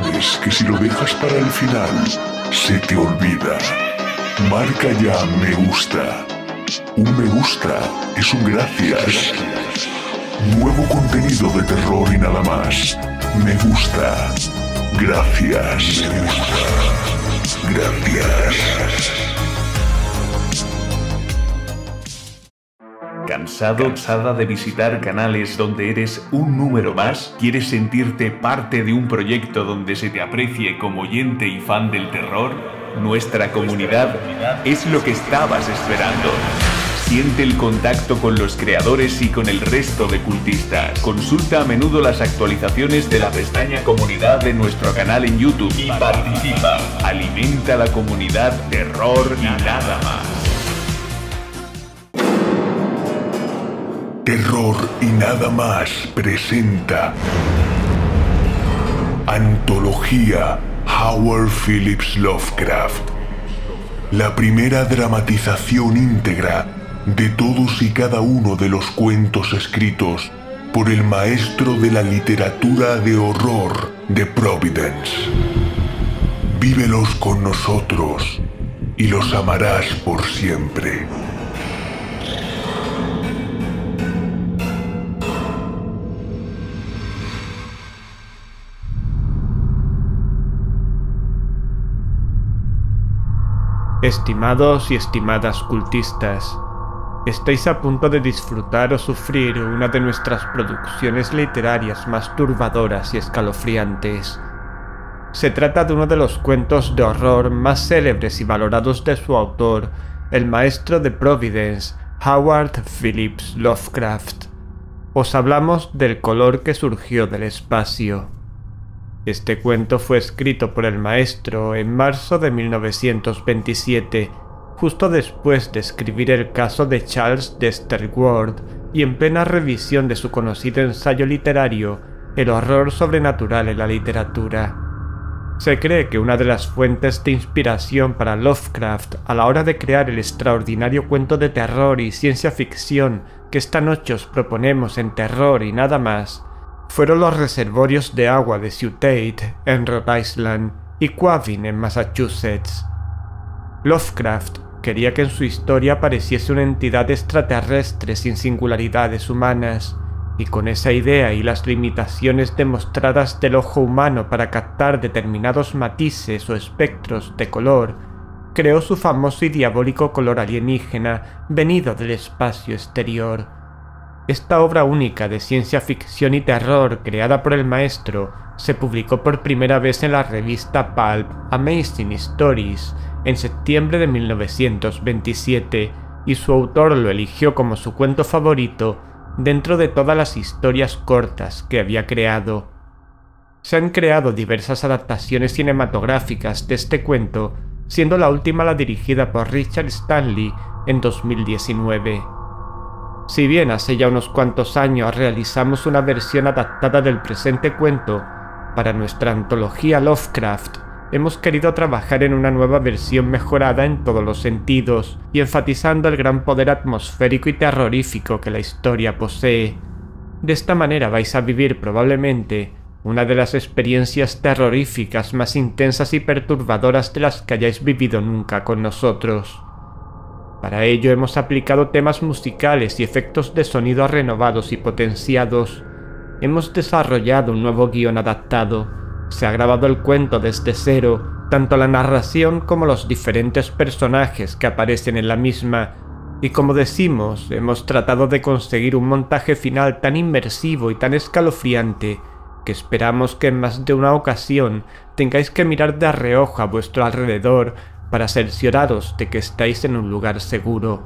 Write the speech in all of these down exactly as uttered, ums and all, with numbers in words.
sabes que si lo dejas para el final, se te olvida. Marca ya me gusta. Un me gusta es un gracias. Nuevo contenido de terror y nada más. Me gusta. Gracias. Me gusta. Gracias. ¿Cansado, cansada de visitar canales donde eres un número más? ¿Quieres sentirte parte de un proyecto donde se te aprecie como oyente y fan del terror? Nuestra comunidad es lo que estabas esperando. Siente el contacto con los creadores y con el resto de cultistas. Consulta a menudo las actualizaciones de la pestaña Comunidad de nuestro canal en YouTube y participa. Alimenta la comunidad terror y nada más. Terror y nada más presenta Antología Howard Phillips Lovecraft, la primera dramatización íntegra de todos y cada uno de los cuentos escritos por el maestro de la literatura de horror de Providence. Vívelos con nosotros y los amarás por siempre. Estimados y estimadas cultistas, estáis a punto de disfrutar o sufrir una de nuestras producciones literarias más turbadoras y escalofriantes. Se trata de uno de los cuentos de horror más célebres y valorados de su autor, el maestro de Providence, Howard Phillips Lovecraft. Os hablamos del color que surgió del espacio. Este cuento fue escrito por el maestro en marzo de mil novecientos veintisiete, justo después de escribir el caso de Charles Dexter Ward y en plena revisión de su conocido ensayo literario, El horror sobrenatural en la literatura. Se cree que una de las fuentes de inspiración para Lovecraft a la hora de crear el extraordinario cuento de terror y ciencia ficción que esta noche os proponemos en Terror y nada más, fueron los reservorios de agua de Sioux Tate, en Rhode Island, y Quabbin, en Massachusetts. Lovecraft quería que en su historia apareciese una entidad extraterrestre sin singularidades humanas, y con esa idea y las limitaciones demostradas del ojo humano para captar determinados matices o espectros de color, creó su famoso y diabólico color alienígena venido del espacio exterior. Esta obra única de ciencia ficción y terror creada por el maestro se publicó por primera vez en la revista Pulp Amazing Stories en septiembre de mil novecientos veintisiete y su autor lo eligió como su cuento favorito dentro de todas las historias cortas que había creado. Se han creado diversas adaptaciones cinematográficas de este cuento, siendo la última la dirigida por Richard Stanley en dos mil diecinueve. Si bien hace ya unos cuantos años realizamos una versión adaptada del presente cuento, para nuestra antología Lovecraft hemos querido trabajar en una nueva versión mejorada en todos los sentidos y enfatizando el gran poder atmosférico y terrorífico que la historia posee. De esta manera vais a vivir probablemente una de las experiencias terroríficas más intensas y perturbadoras de las que hayáis vivido nunca con nosotros. Para ello hemos aplicado temas musicales y efectos de sonido renovados y potenciados. Hemos desarrollado un nuevo guión adaptado. Se ha grabado el cuento desde cero, tanto la narración como los diferentes personajes que aparecen en la misma. Y como decimos, hemos tratado de conseguir un montaje final tan inmersivo y tan escalofriante que esperamos que en más de una ocasión tengáis que mirar de reojo a vuestro alrededor para cercioraros de que estáis en un lugar seguro.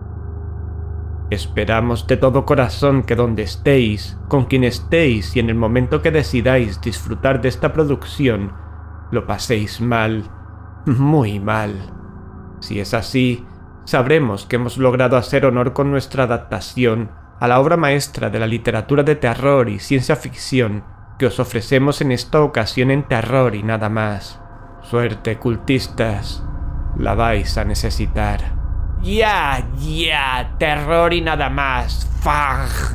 Esperamos de todo corazón que donde estéis, con quien estéis y en el momento que decidáis disfrutar de esta producción, lo paséis mal, muy mal. Si es así, sabremos que hemos logrado hacer honor con nuestra adaptación a la obra maestra de la literatura de terror y ciencia ficción que os ofrecemos en esta ocasión en Terror y nada más. Suerte, cultistas. La vais a necesitar. Ya, ya, terror y nada más. Fag.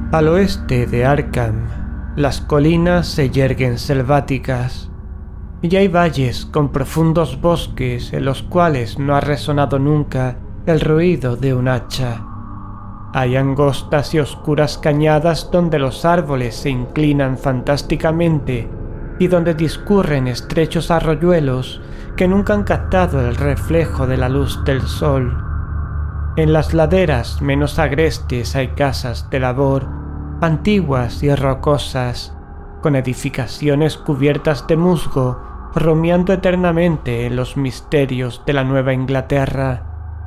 Al oeste de Arkham, las colinas se yerguen selváticas, y hay valles con profundos bosques en los cuales no ha resonado nunca el ruido de un hacha. Hay angostas y oscuras cañadas donde los árboles se inclinan fantásticamente y donde discurren estrechos arroyuelos que nunca han captado el reflejo de la luz del sol. En las laderas menos agrestes hay casas de labor, antiguas y rocosas, con edificaciones cubiertas de musgo, rumiando eternamente en los misterios de la Nueva Inglaterra.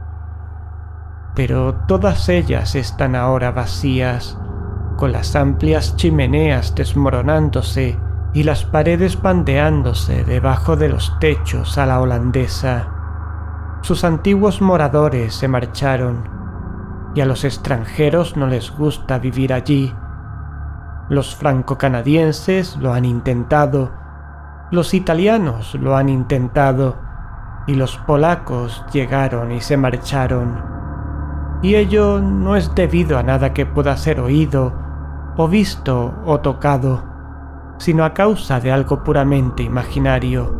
Pero todas ellas están ahora vacías, con las amplias chimeneas desmoronándose y las paredes pandeándose debajo de los techos a la holandesa. Sus antiguos moradores se marcharon, y a los extranjeros no les gusta vivir allí. Los franco-canadienses lo han intentado, los italianos lo han intentado, y los polacos llegaron y se marcharon. Y ello no es debido a nada que pueda ser oído, o visto o tocado, sino a causa de algo puramente imaginario.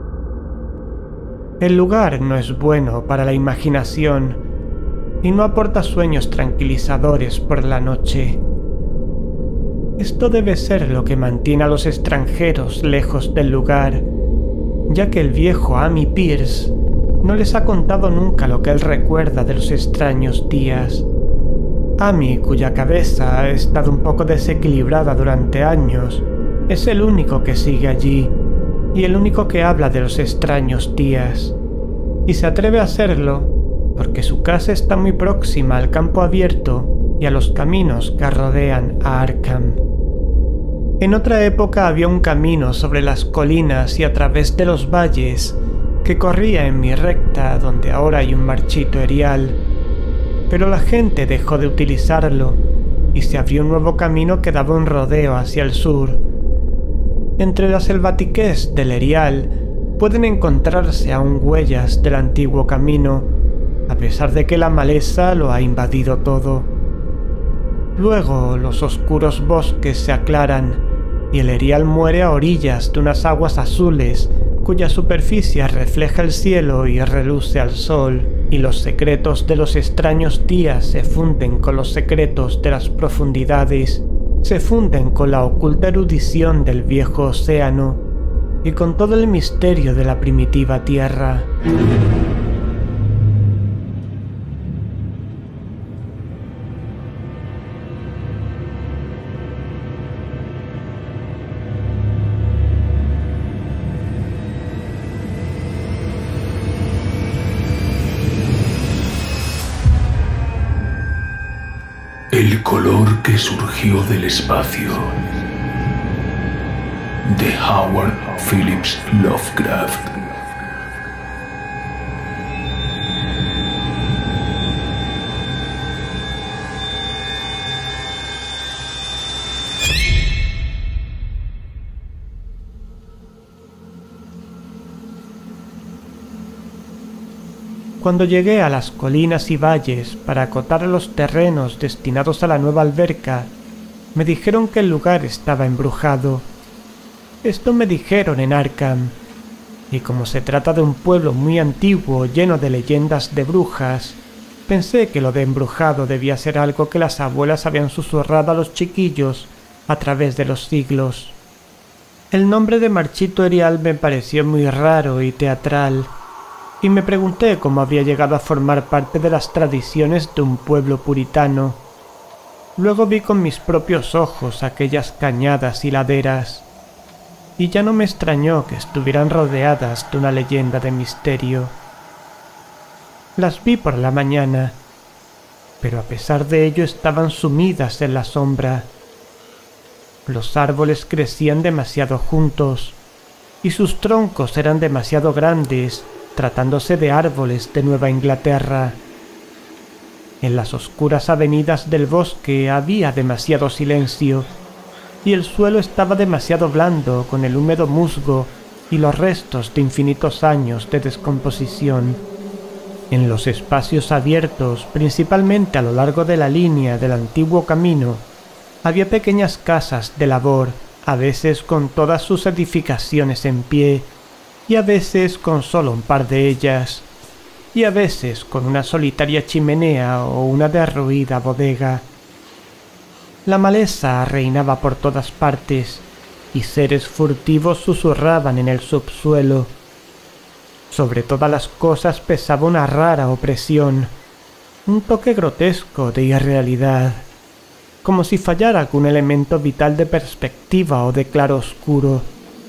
El lugar no es bueno para la imaginación, y no aporta sueños tranquilizadores por la noche. Esto debe ser lo que mantiene a los extranjeros lejos del lugar, ya que el viejo Amy Pierce no les ha contado nunca lo que él recuerda de los extraños días. Amy, cuya cabeza ha estado un poco desequilibrada durante años, es el único que sigue allí, y el único que habla de los extraños días, y se atreve a hacerlo porque su casa está muy próxima al campo abierto y a los caminos que rodean a Arkham. En otra época había un camino sobre las colinas y a través de los valles que corría en mi recta donde ahora hay un marchito erial, pero la gente dejó de utilizarlo y se abrió un nuevo camino que daba un rodeo hacia el sur. Entre las selvatiquez del erial pueden encontrarse aún huellas del antiguo camino, a pesar de que la maleza lo ha invadido todo. Luego los oscuros bosques se aclaran y el erial muere a orillas de unas aguas azules cuya superficie refleja el cielo y reluce al sol, y los secretos de los extraños días se funden con los secretos de las profundidades, se funden con la oculta erudición del viejo océano y con todo el misterio de la primitiva tierra. El color que surgió del espacio, de Howard Phillips Lovecraft. Cuando llegué a las colinas y valles para acotar los terrenos destinados a la nueva alberca, me dijeron que el lugar estaba embrujado. Esto me dijeron en Arkham, y como se trata de un pueblo muy antiguo lleno de leyendas de brujas, pensé que lo de embrujado debía ser algo que las abuelas habían susurrado a los chiquillos a través de los siglos. El nombre de Marchito Erial me pareció muy raro y teatral, y me pregunté cómo había llegado a formar parte de las tradiciones de un pueblo puritano. Luego vi con mis propios ojos aquellas cañadas y laderas, y ya no me extrañó que estuvieran rodeadas de una leyenda de misterio. Las vi por la mañana, pero a pesar de ello estaban sumidas en la sombra. Los árboles crecían demasiado juntos, y sus troncos eran demasiado grandes, tratándose de árboles de Nueva Inglaterra. En las oscuras avenidas del bosque había demasiado silencio, y el suelo estaba demasiado blando con el húmedo musgo y los restos de infinitos años de descomposición. En los espacios abiertos, principalmente a lo largo de la línea del antiguo camino, Había pequeñas casas de labor, a veces con todas sus edificaciones en pie, y a veces con solo un par de ellas, y a veces con una solitaria chimenea o una derruida bodega. La maleza reinaba por todas partes, y seres furtivos susurraban en el subsuelo. Sobre todas las cosas pesaba una rara opresión, un toque grotesco de irrealidad, como si fallara algún elemento vital de perspectiva o de claroscuro.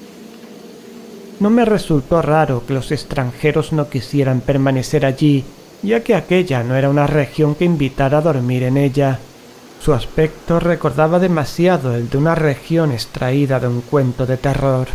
No me resultó raro que los extranjeros no quisieran permanecer allí, ya que aquella no era una región que invitara a dormir en ella. Su aspecto recordaba demasiado el de una región extraída de un cuento de terror.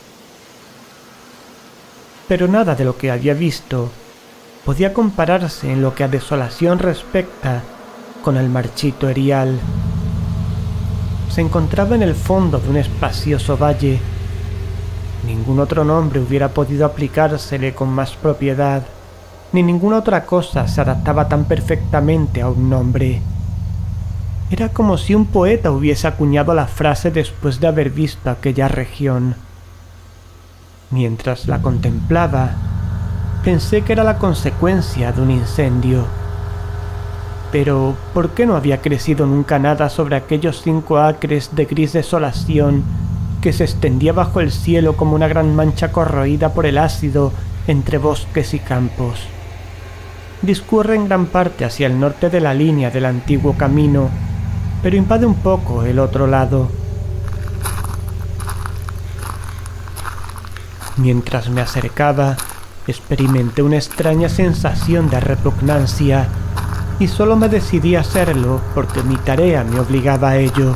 Pero nada de lo que había visto podía compararse en lo que a desolación respecta con el Marchito Erial. Se encontraba en el fondo de un espacioso valle. Ningún otro nombre hubiera podido aplicársele con más propiedad, ni ninguna otra cosa se adaptaba tan perfectamente a un nombre. Era como si un poeta hubiese acuñado la frase después de haber visto aquella región. Mientras la contemplaba, pensé que era la consecuencia de un incendio. Pero, ¿por qué no había crecido nunca nada sobre aquellos cinco acres de gris desolación que se extendía bajo el cielo como una gran mancha corroída por el ácido entre bosques y campos? Discurre en gran parte hacia el norte de la línea del antiguo camino, pero invade un poco el otro lado. Mientras me acercaba, experimenté una extraña sensación de repugnancia, y solo me decidí a hacerlo porque mi tarea me obligaba a ello.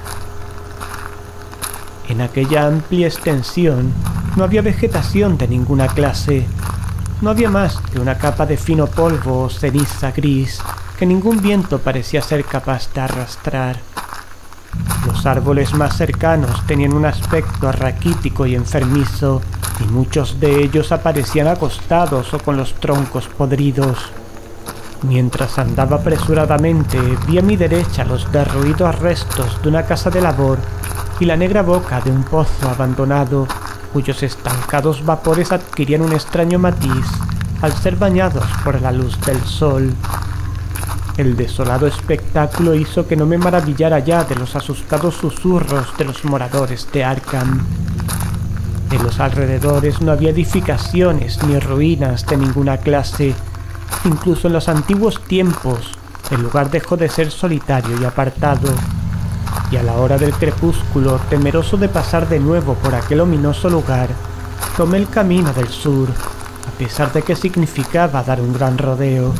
En aquella amplia extensión no había vegetación de ninguna clase. No había más que una capa de fino polvo o ceniza gris que ningún viento parecía ser capaz de arrastrar. Los árboles más cercanos tenían un aspecto raquítico y enfermizo, y muchos de ellos aparecían acostados o con los troncos podridos. Mientras andaba apresuradamente, vi a mi derecha los derruidos restos de una casa de labor y la negra boca de un pozo abandonado, cuyos estancados vapores adquirían un extraño matiz al ser bañados por la luz del sol. El desolado espectáculo hizo que no me maravillara ya de los asustados susurros de los moradores de Arkham. En los alrededores no había edificaciones ni ruinas de ninguna clase. Incluso en los antiguos tiempos, el lugar dejó de ser solitario y apartado, y a la hora del crepúsculo, temeroso de pasar de nuevo por aquel ominoso lugar, tomé el camino del sur, a pesar de que significaba dar un gran rodeo.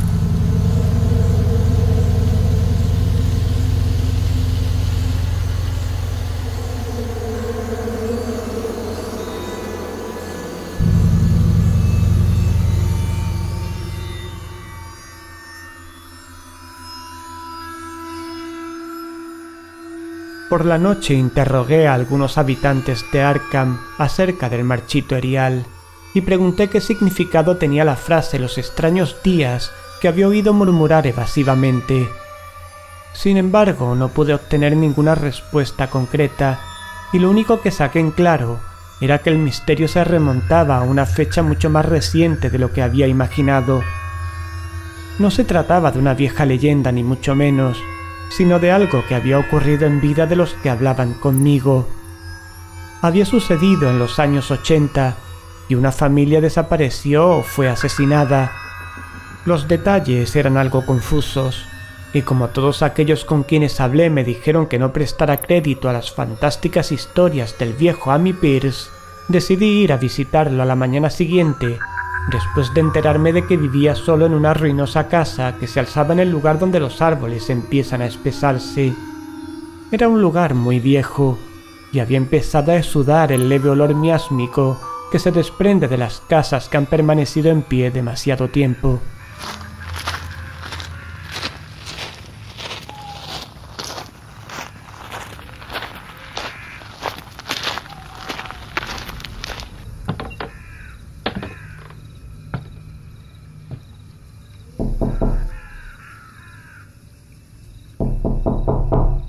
Por la noche interrogué a algunos habitantes de Arkham acerca del Marchito Erial y pregunté qué significado tenía la frase los extraños días que había oído murmurar evasivamente. Sin embargo, no pude obtener ninguna respuesta concreta, y lo único que saqué en claro era que el misterio se remontaba a una fecha mucho más reciente de lo que había imaginado. No se trataba de una vieja leyenda ni mucho menos, sino de algo que había ocurrido en vida de los que hablaban conmigo. Había sucedido en los años ochenta, y una familia desapareció o fue asesinada. Los detalles eran algo confusos, y como todos aquellos con quienes hablé me dijeron que no prestara crédito a las fantásticas historias del viejo Amy Pierce, decidí ir a visitarlo a la mañana siguiente, después de enterarme de que vivía solo en una ruinosa casa que se alzaba en el lugar donde los árboles empiezan a espesarse. Era un lugar muy viejo, y había empezado a exudar el leve olor miásmico que se desprende de las casas que han permanecido en pie demasiado tiempo.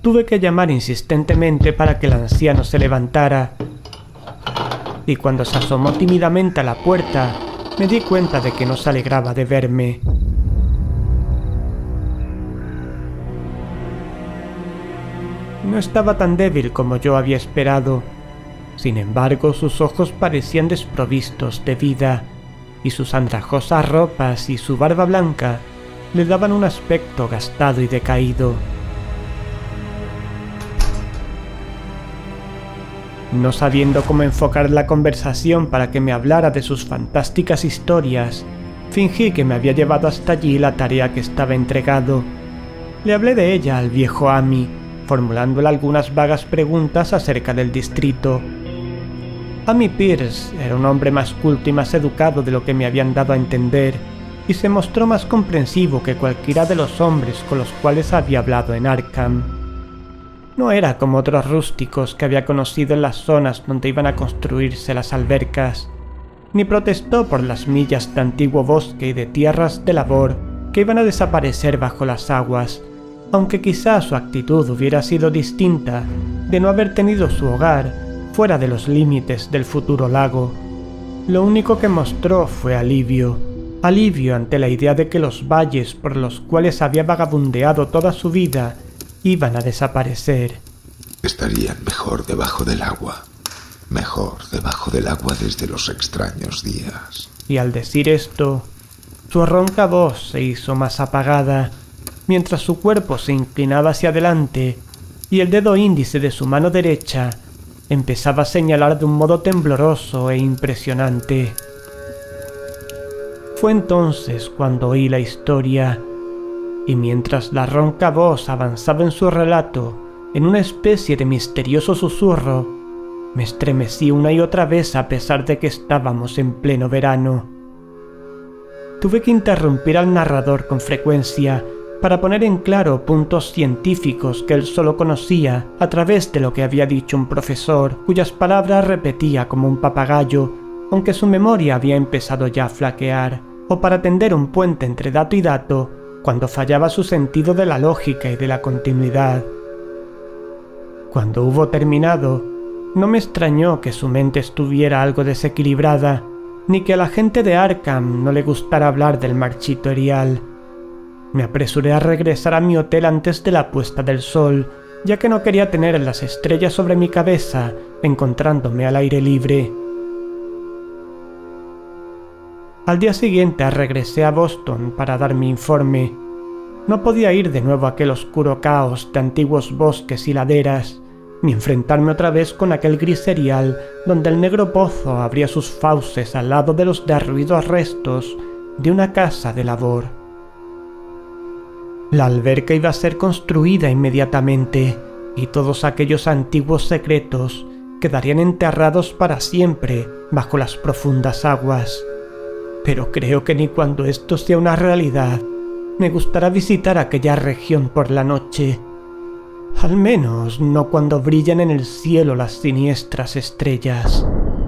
Tuve que llamar insistentemente para que el anciano se levantara, y cuando se asomó tímidamente a la puerta, me di cuenta de que no se alegraba de verme. No estaba tan débil como yo había esperado. Sin embargo, sus ojos parecían desprovistos de vida, y sus andrajosas ropas y su barba blanca le daban un aspecto gastado y decaído. No sabiendo cómo enfocar la conversación para que me hablara de sus fantásticas historias, fingí que me había llevado hasta allí la tarea que estaba entregado. Le hablé de ella al viejo Ami, formulándole algunas vagas preguntas acerca del distrito. Ami Pierce era un hombre más culto y más educado de lo que me habían dado a entender, y se mostró más comprensivo que cualquiera de los hombres con los cuales había hablado en Arkham. No era como otros rústicos que había conocido en las zonas donde iban a construirse las albercas, ni protestó por las millas de antiguo bosque y de tierras de labor que iban a desaparecer bajo las aguas, aunque quizá su actitud hubiera sido distinta de no haber tenido su hogar fuera de los límites del futuro lago. Lo único que mostró fue alivio, alivio ante la idea de que los valles por los cuales había vagabundeado toda su vida iban a desaparecer. Estarían mejor debajo del agua, mejor debajo del agua desde los extraños días. Y al decir esto, su ronca voz se hizo más apagada, mientras su cuerpo se inclinaba hacia adelante y el dedo índice de su mano derecha empezaba a señalar de un modo tembloroso e impresionante. Fue entonces cuando oí la historia, y mientras la ronca voz avanzaba en su relato, en una especie de misterioso susurro, me estremecí una y otra vez a pesar de que estábamos en pleno verano. Tuve que interrumpir al narrador con frecuencia para poner en claro puntos científicos que él solo conocía a través de lo que había dicho un profesor, cuyas palabras repetía como un papagayo, aunque su memoria había empezado ya a flaquear, o para tender un puente entre dato y dato, cuando fallaba su sentido de la lógica y de la continuidad. Cuando hubo terminado, no me extrañó que su mente estuviera algo desequilibrada, ni que a la gente de Arkham no le gustara hablar del marchito erial. Me apresuré a regresar a mi hotel antes de la puesta del sol, ya que no quería tener las estrellas sobre mi cabeza, encontrándome al aire libre. Al día siguiente regresé a Boston para dar mi informe. No podía ir de nuevo a aquel oscuro caos de antiguos bosques y laderas, ni enfrentarme otra vez con aquel gris erial donde el negro pozo abría sus fauces al lado de los derruidos restos de una casa de labor. La alberca iba a ser construida inmediatamente, y todos aquellos antiguos secretos quedarían enterrados para siempre bajo las profundas aguas. Pero creo que ni cuando esto sea una realidad me gustará visitar aquella región por la noche. Al menos no cuando brillan en el cielo las siniestras estrellas.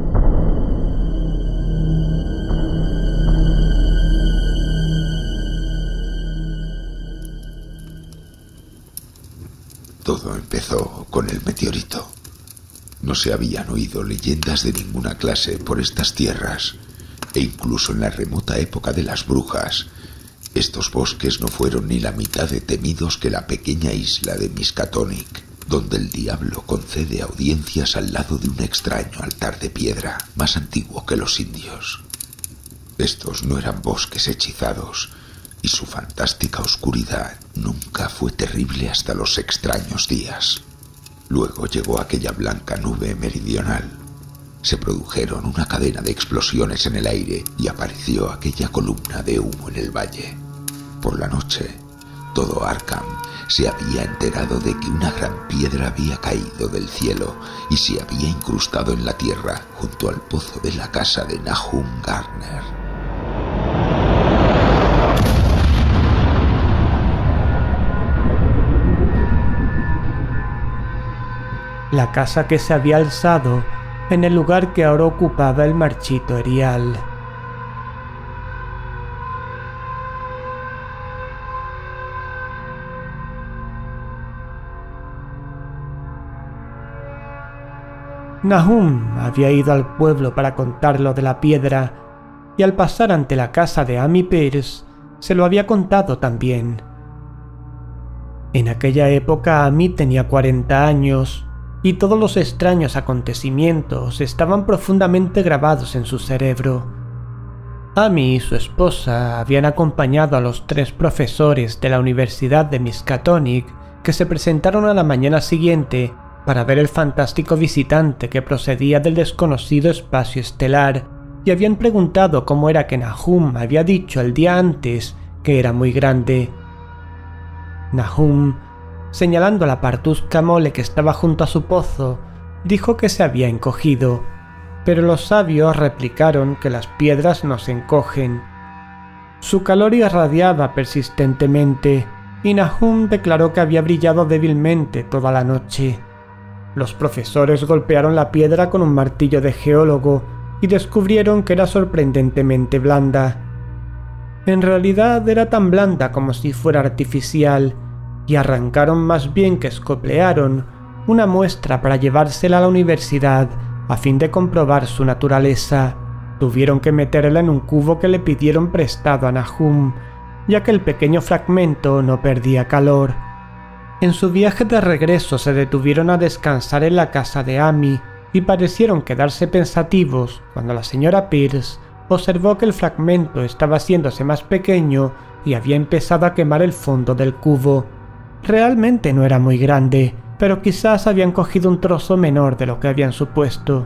Todo empezó con el meteorito. No se habían oído leyendas de ninguna clase por estas tierras, e incluso en la remota época de las brujas, estos bosques no fueron ni la mitad de temidos que la pequeña isla de Miskatonic, donde el diablo concede audiencias al lado de un extraño altar de piedra, más antiguo que los indios. Estos no eran bosques hechizados, y su fantástica oscuridad nunca fue terrible hasta los extraños días. Luego llegó aquella blanca nube meridional. Se produjeron una cadena de explosiones en el aire y apareció aquella columna de humo en el valle. Por la noche, todo Arkham se había enterado de que una gran piedra había caído del cielo y se había incrustado en la tierra junto al pozo de la casa de Nahum Garner. La casa que se había alzado en el lugar que ahora ocupaba el marchito erial. Nahum había ido al pueblo para contar lo de la piedra, y al pasar ante la casa de Amy Pierce, se lo había contado también. En aquella época Amy tenía cuarenta años, y todos los extraños acontecimientos estaban profundamente grabados en su cerebro. Amy y su esposa habían acompañado a los tres profesores de la Universidad de Miskatonic que se presentaron a la mañana siguiente para ver el fantástico visitante que procedía del desconocido espacio estelar, y habían preguntado cómo era que Nahum había dicho el día antes que era muy grande. Nahum, señalando la partusca mole que estaba junto a su pozo, dijo que se había encogido, pero los sabios replicaron que las piedras no se encogen. Su calor irradiaba persistentemente, y Nahum declaró que había brillado débilmente toda la noche. Los profesores golpearon la piedra con un martillo de geólogo y descubrieron que era sorprendentemente blanda. En realidad era tan blanda como si fuera artificial, y arrancaron más bien que escoplearon una muestra para llevársela a la universidad a fin de comprobar su naturaleza. Tuvieron que meterla en un cubo que le pidieron prestado a Nahum, ya que el pequeño fragmento no perdía calor. En su viaje de regreso se detuvieron a descansar en la casa de Amy y parecieron quedarse pensativos cuando la señora Pierce observó que el fragmento estaba haciéndose más pequeño y había empezado a quemar el fondo del cubo. Realmente no era muy grande, pero quizás habían cogido un trozo menor de lo que habían supuesto.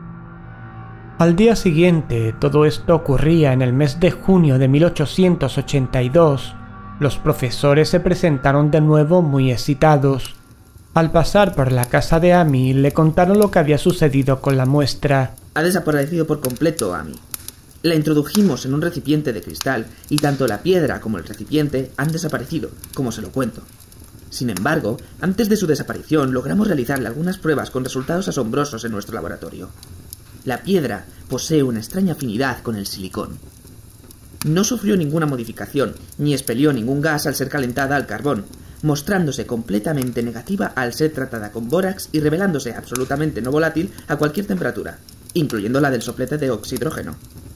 Al día siguiente, todo esto ocurría en el mes de junio de mil ochocientos ochenta y dos, los profesores se presentaron de nuevo muy excitados. Al pasar por la casa de Amy, le contaron lo que había sucedido con la muestra. Ha desaparecido por completo, Amy. La introdujimos en un recipiente de cristal y tanto la piedra como el recipiente han desaparecido, como se lo cuento. Sin embargo, antes de su desaparición logramos realizarle algunas pruebas con resultados asombrosos en nuestro laboratorio. La piedra posee una extraña afinidad con el silicón. No sufrió ninguna modificación, ni expelió ningún gas al ser calentada al carbón, mostrándose completamente negativa al ser tratada con bórax y revelándose absolutamente no volátil a cualquier temperatura, incluyendo la del soplete de oxidrógeno.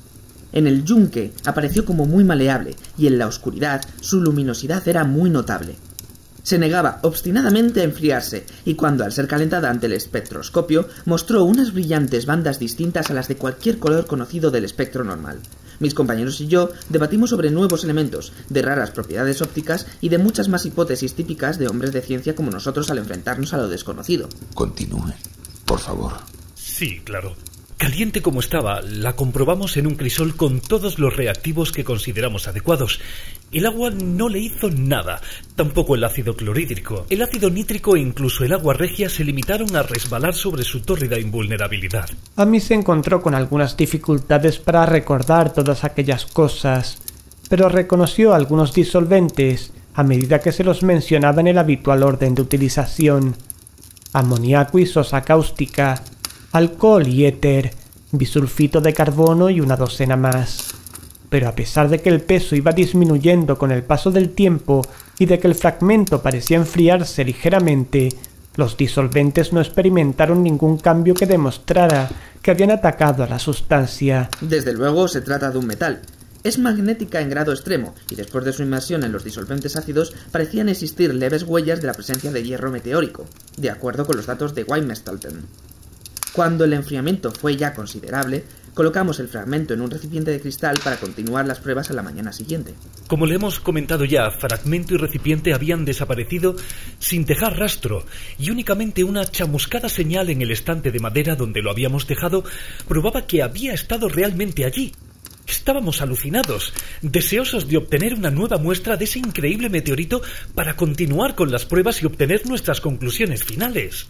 En el yunque apareció como muy maleable y en la oscuridad su luminosidad era muy notable. Se negaba obstinadamente a enfriarse y cuando al ser calentada ante el espectroscopio mostró unas brillantes bandas distintas a las de cualquier color conocido del espectro normal. Mis compañeros y yo debatimos sobre nuevos elementos, de raras propiedades ópticas y de muchas más hipótesis típicas de hombres de ciencia como nosotros al enfrentarnos a lo desconocido. Continúe, por favor. Sí, claro. Caliente como estaba, la comprobamos en un crisol con todos los reactivos que consideramos adecuados. El agua no le hizo nada, tampoco el ácido clorhídrico. El ácido nítrico e incluso el agua regia se limitaron a resbalar sobre su tórrida invulnerabilidad. Amy se encontró con algunas dificultades para recordar todas aquellas cosas, pero reconoció algunos disolventes a medida que se los mencionaba en el habitual orden de utilización: amoníaco y sosa cáustica, alcohol y éter, bisulfito de carbono y una docena más. Pero a pesar de que el peso iba disminuyendo con el paso del tiempo y de que el fragmento parecía enfriarse ligeramente, los disolventes no experimentaron ningún cambio que demostrara que habían atacado a la sustancia. Desde luego se trata de un metal. Es magnética en grado extremo, y después de su inmersión en los disolventes ácidos parecían existir leves huellas de la presencia de hierro meteórico, de acuerdo con los datos de Weimestalten. Cuando el enfriamiento fue ya considerable, colocamos el fragmento en un recipiente de cristal para continuar las pruebas a la mañana siguiente. Como le hemos comentado ya, fragmento y recipiente habían desaparecido sin dejar rastro, y únicamente una chamuscada señal en el estante de madera donde lo habíamos dejado probaba que había estado realmente allí. Estábamos alucinados, deseosos de obtener una nueva muestra de ese increíble meteorito para continuar con las pruebas y obtener nuestras conclusiones finales.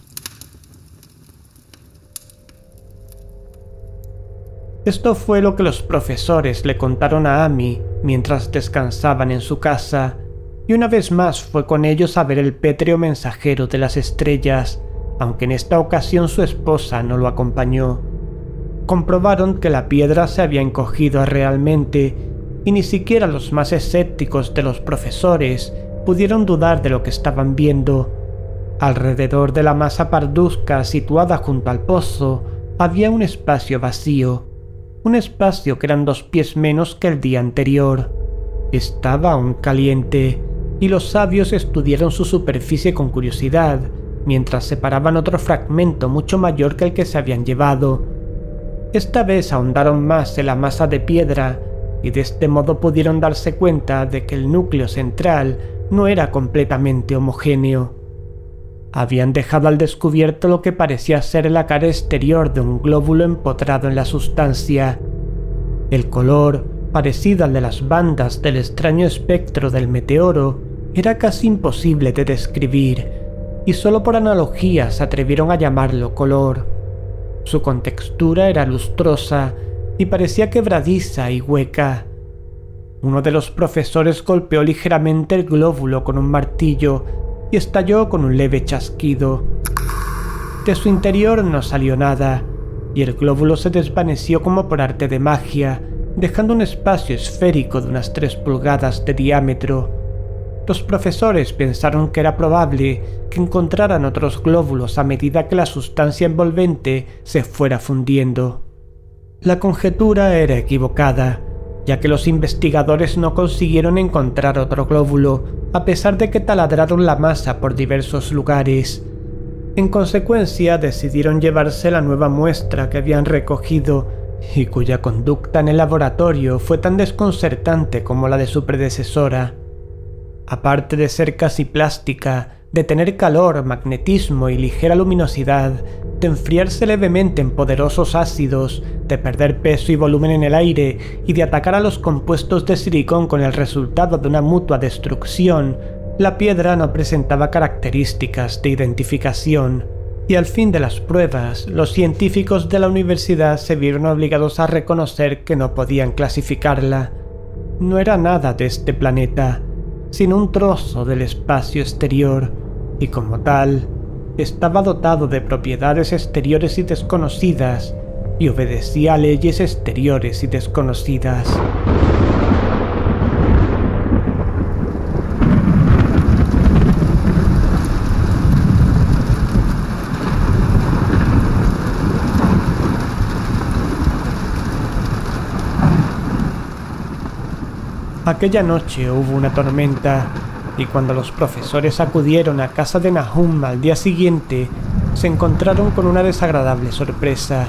Esto fue lo que los profesores le contaron a Amy mientras descansaban en su casa, y una vez más fue con ellos a ver el pétreo mensajero de las estrellas, aunque en esta ocasión su esposa no lo acompañó. Comprobaron que la piedra se había encogido realmente, y ni siquiera los más escépticos de los profesores pudieron dudar de lo que estaban viendo. Alrededor de la masa parduzca situada junto al pozo había un espacio vacío, un espacio que eran dos pies menos que el día anterior. Estaba aún caliente, y los sabios estudiaron su superficie con curiosidad, mientras separaban otro fragmento mucho mayor que el que se habían llevado. Esta vez ahondaron más en la masa de piedra, y de este modo pudieron darse cuenta de que el núcleo central no era completamente homogéneo. Habían dejado al descubierto lo que parecía ser la cara exterior de un glóbulo empotrado en la sustancia. El color, parecido al de las bandas del extraño espectro del meteoro, era casi imposible de describir, y solo por analogía se atrevieron a llamarlo color. Su contextura era lustrosa y parecía quebradiza y hueca. Uno de los profesores golpeó ligeramente el glóbulo con un martillo y estalló con un leve chasquido. De su interior no salió nada, y el glóbulo se desvaneció como por arte de magia, dejando un espacio esférico de unas tres pulgadas de diámetro. Los profesores pensaron que era probable que encontraran otros glóbulos a medida que la sustancia envolvente se fuera fundiendo. La conjetura era equivocada, ya que los investigadores no consiguieron encontrar otro glóbulo, a pesar de que taladraron la masa por diversos lugares. En consecuencia, decidieron llevarse la nueva muestra que habían recogido, y cuya conducta en el laboratorio fue tan desconcertante como la de su predecesora. Aparte de ser casi plástica, de tener calor, magnetismo y ligera luminosidad, de enfriarse levemente en poderosos ácidos, de perder peso y volumen en el aire y de atacar a los compuestos de silicón con el resultado de una mutua destrucción, la piedra no presentaba características de identificación, y al fin de las pruebas, los científicos de la universidad se vieron obligados a reconocer que no podían clasificarla. No era nada de este planeta, sino un trozo del espacio exterior, y como tal, estaba dotado de propiedades exteriores y desconocidas, y obedecía a leyes exteriores y desconocidas. Aquella noche hubo una tormenta, y cuando los profesores acudieron a casa de Nahum al día siguiente, se encontraron con una desagradable sorpresa.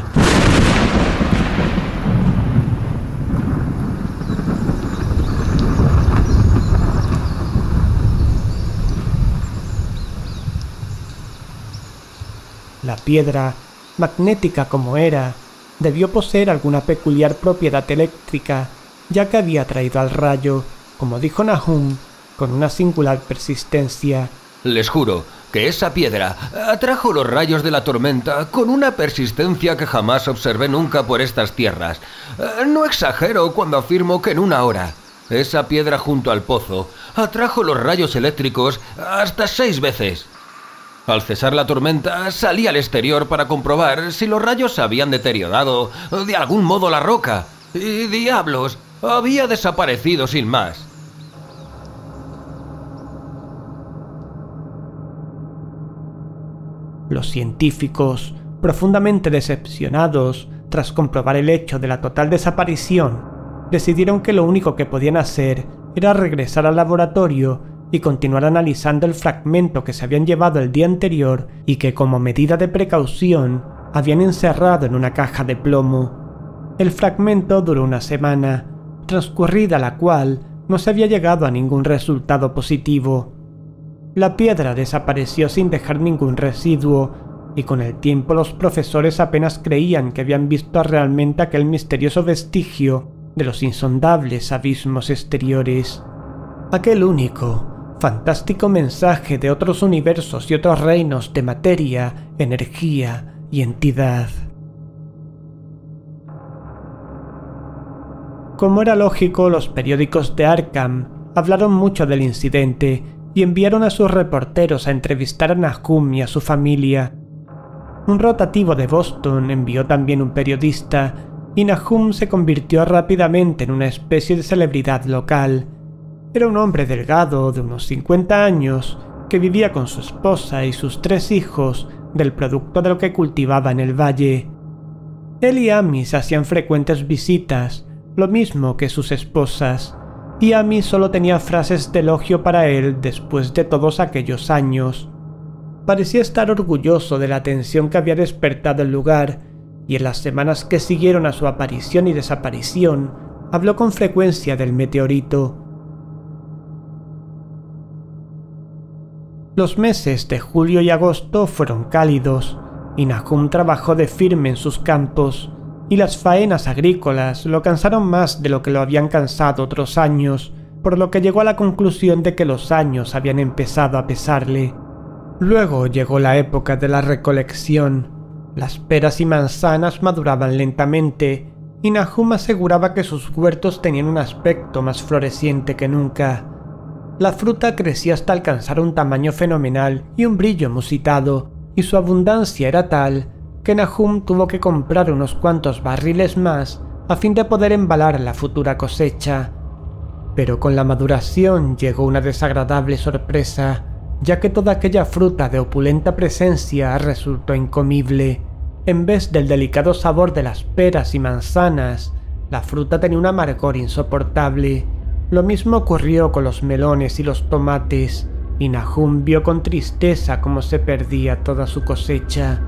La piedra, magnética como era, debió poseer alguna peculiar propiedad eléctrica, ya que había atraído al rayo, como dijo Nahum, con una singular persistencia. Les juro que esa piedra atrajo los rayos de la tormenta con una persistencia que jamás observé nunca por estas tierras. No exagero cuando afirmo que en una hora, esa piedra junto al pozo atrajo los rayos eléctricos hasta seis veces. Al cesar la tormenta, salí al exterior para comprobar si los rayos habían deteriorado de algún modo la roca. Y diablos, había desaparecido sin más. Los científicos, profundamente decepcionados tras comprobar el hecho de la total desaparición, decidieron que lo único que podían hacer era regresar al laboratorio y continuar analizando el fragmento que se habían llevado el día anterior y que, como medida de precaución, habían encerrado en una caja de plomo. El fragmento duró una semana, transcurrida la cual no se había llegado a ningún resultado positivo. La piedra desapareció sin dejar ningún residuo, y con el tiempo los profesores apenas creían que habían visto realmente aquel misterioso vestigio de los insondables abismos exteriores. Aquel único, fantástico mensaje de otros universos y otros reinos de materia, energía y entidad. Como era lógico, los periódicos de Arkham hablaron mucho del incidente y enviaron a sus reporteros a entrevistar a Nahum y a su familia. Un rotativo de Boston envió también un periodista, y Nahum se convirtió rápidamente en una especie de celebridad local. Era un hombre delgado de unos cincuenta años, que vivía con su esposa y sus tres hijos del producto de lo que cultivaba en el valle. Él y Amy se hacían frecuentes visitas, lo mismo que sus esposas, y Amy solo tenía frases de elogio para él después de todos aquellos años. Parecía estar orgulloso de la atención que había despertado el lugar, y en las semanas que siguieron a su aparición y desaparición, habló con frecuencia del meteorito. Los meses de julio y agosto fueron cálidos, y Nahum trabajó de firme en sus campos, y las faenas agrícolas lo cansaron más de lo que lo habían cansado otros años, por lo que llegó a la conclusión de que los años habían empezado a pesarle. Luego llegó la época de la recolección. Las peras y manzanas maduraban lentamente, y Nahum aseguraba que sus huertos tenían un aspecto más floreciente que nunca. La fruta crecía hasta alcanzar un tamaño fenomenal y un brillo musitado, y su abundancia era tal que Nahum tuvo que comprar unos cuantos barriles más a fin de poder embalar la futura cosecha. Pero con la maduración llegó una desagradable sorpresa, ya que toda aquella fruta de opulenta presencia resultó incomible. En vez del delicado sabor de las peras y manzanas, la fruta tenía un amargor insoportable. Lo mismo ocurrió con los melones y los tomates, y Nahum vio con tristeza cómo se perdía toda su cosecha.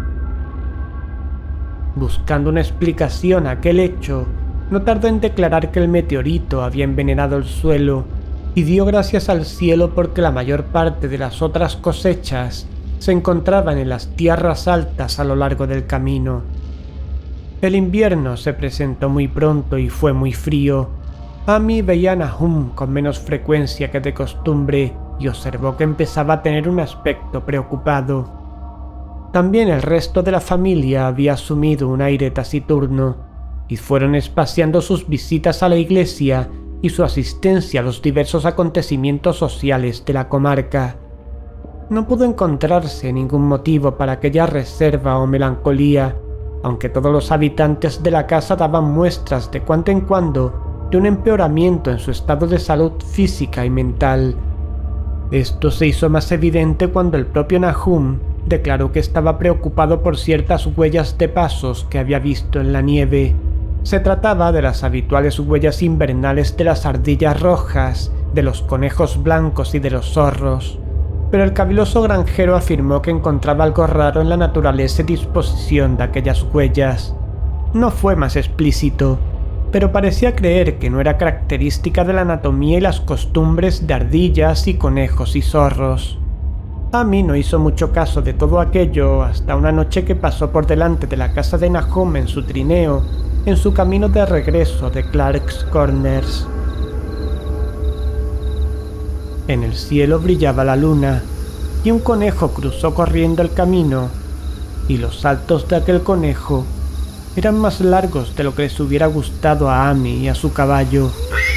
Buscando una explicación a aquel hecho, no tardó en declarar que el meteorito había envenenado el suelo, y dio gracias al cielo porque la mayor parte de las otras cosechas se encontraban en las tierras altas a lo largo del camino. El invierno se presentó muy pronto y fue muy frío. Amy veía a Nahum con menos frecuencia que de costumbre y observó que empezaba a tener un aspecto preocupado. También el resto de la familia había asumido un aire taciturno, y fueron espaciando sus visitas a la iglesia y su asistencia a los diversos acontecimientos sociales de la comarca. No pudo encontrarse ningún motivo para aquella reserva o melancolía, aunque todos los habitantes de la casa daban muestras de cuando en cuando de un empeoramiento en su estado de salud física y mental. Esto se hizo más evidente cuando el propio Nahum declaró que estaba preocupado por ciertas huellas de pasos que había visto en la nieve. Se trataba de las habituales huellas invernales de las ardillas rojas, de los conejos blancos y de los zorros, pero el caviloso granjero afirmó que encontraba algo raro en la naturaleza y disposición de aquellas huellas. No fue más explícito, pero parecía creer que no era característica de la anatomía y las costumbres de ardillas y conejos y zorros. Amy no hizo mucho caso de todo aquello hasta una noche que pasó por delante de la casa de Nahum en su trineo, en su camino de regreso de Clark's Corners. En el cielo brillaba la luna, y un conejo cruzó corriendo el camino, y los saltos de aquel conejo eran más largos de lo que les hubiera gustado a Amy y a su caballo.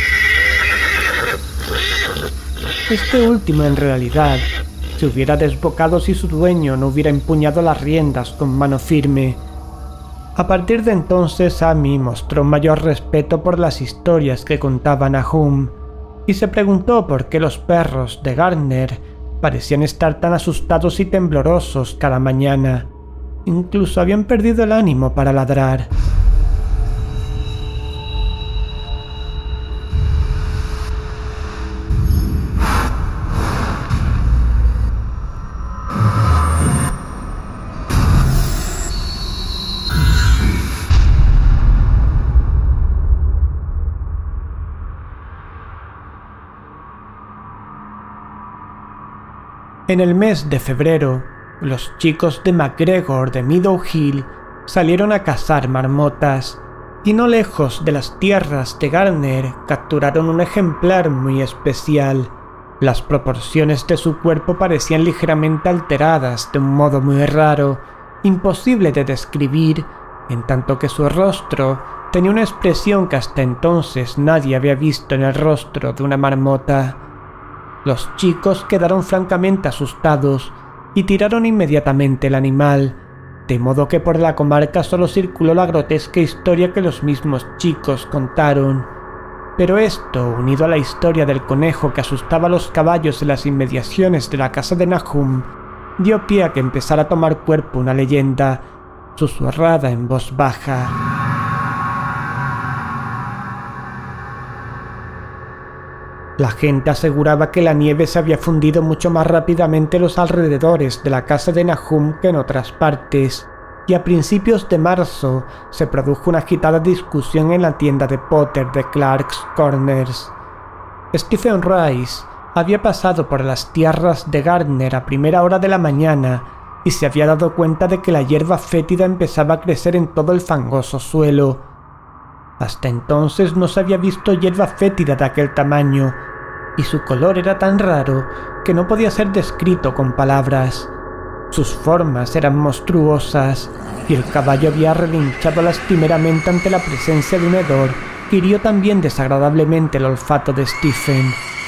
Este último, en realidad, se hubiera desbocado si su dueño no hubiera empuñado las riendas con mano firme. A partir de entonces, Amy mostró mayor respeto por las historias que contaba Nahum, y se preguntó por qué los perros de Gardner parecían estar tan asustados y temblorosos cada mañana. Incluso habían perdido el ánimo para ladrar. En el mes de febrero, los chicos de MacGregor de Meadow Hill salieron a cazar marmotas, y no lejos de las tierras de Gardner capturaron un ejemplar muy especial. Las proporciones de su cuerpo parecían ligeramente alteradas de un modo muy raro, imposible de describir, en tanto que su rostro tenía una expresión que hasta entonces nadie había visto en el rostro de una marmota. Los chicos quedaron francamente asustados y tiraron inmediatamente el animal, de modo que por la comarca solo circuló la grotesca historia que los mismos chicos contaron. Pero esto, unido a la historia del conejo que asustaba a los caballos en las inmediaciones de la casa de Nahum, dio pie a que empezara a tomar cuerpo una leyenda, susurrada en voz baja. La gente aseguraba que la nieve se había fundido mucho más rápidamente en los alrededores de la casa de Nahum que en otras partes, y a principios de marzo se produjo una agitada discusión en la tienda de Potter de Clark's Corners. Stephen Rice había pasado por las tierras de Gardner a primera hora de la mañana y se había dado cuenta de que la hierba fétida empezaba a crecer en todo el fangoso suelo. Hasta entonces no se había visto hierba fétida de aquel tamaño, y su color era tan raro que no podía ser descrito con palabras. Sus formas eran monstruosas, y el caballo había relinchado lastimeramente ante la presencia de un hedor que hirió también desagradablemente el olfato de Stephen.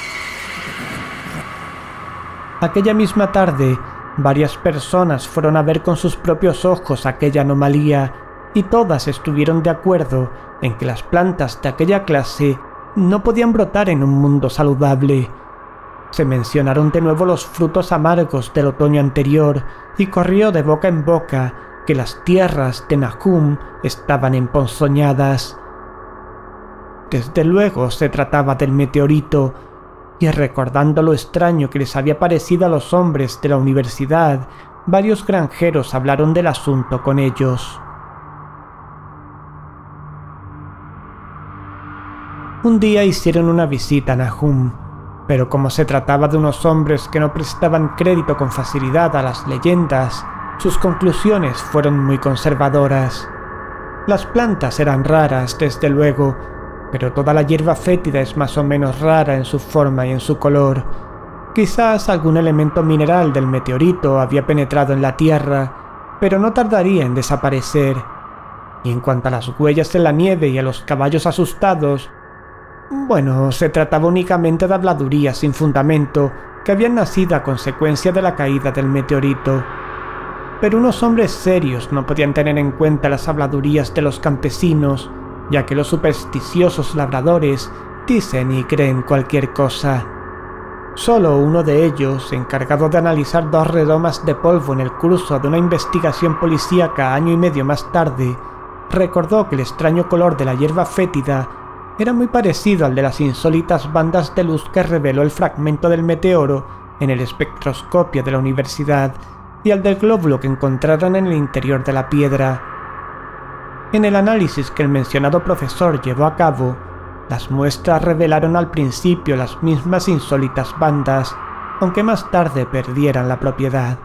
Aquella misma tarde, varias personas fueron a ver con sus propios ojos aquella anomalía, y todas estuvieron de acuerdo en que las plantas de aquella clase no podían brotar en un mundo saludable. Se mencionaron de nuevo los frutos amargos del otoño anterior y corrió de boca en boca que las tierras de Nahum estaban emponzoñadas. Desde luego se trataba del meteorito, y recordando lo extraño que les había parecido a los hombres de la universidad, varios granjeros hablaron del asunto con ellos. Un día hicieron una visita a Nahum, pero como se trataba de unos hombres que no prestaban crédito con facilidad a las leyendas, sus conclusiones fueron muy conservadoras. Las plantas eran raras, desde luego, pero toda la hierba fétida es más o menos rara en su forma y en su color. Quizás algún elemento mineral del meteorito había penetrado en la tierra, pero no tardaría en desaparecer. Y en cuanto a las huellas en la nieve y a los caballos asustados, bueno, se trataba únicamente de habladurías sin fundamento que habían nacido a consecuencia de la caída del meteorito. Pero unos hombres serios no podían tener en cuenta las habladurías de los campesinos, ya que los supersticiosos labradores dicen y creen cualquier cosa. Solo uno de ellos, encargado de analizar dos redomas de polvo en el curso de una investigación policíaca año y medio más tarde, recordó que el extraño color de la hierba fétida era muy parecido al de las insólitas bandas de luz que reveló el fragmento del meteoro en el espectroscopio de la universidad y al del glóbulo que encontraron en el interior de la piedra. En el análisis que el mencionado profesor llevó a cabo, las muestras revelaron al principio las mismas insólitas bandas, aunque más tarde perdieran la propiedad.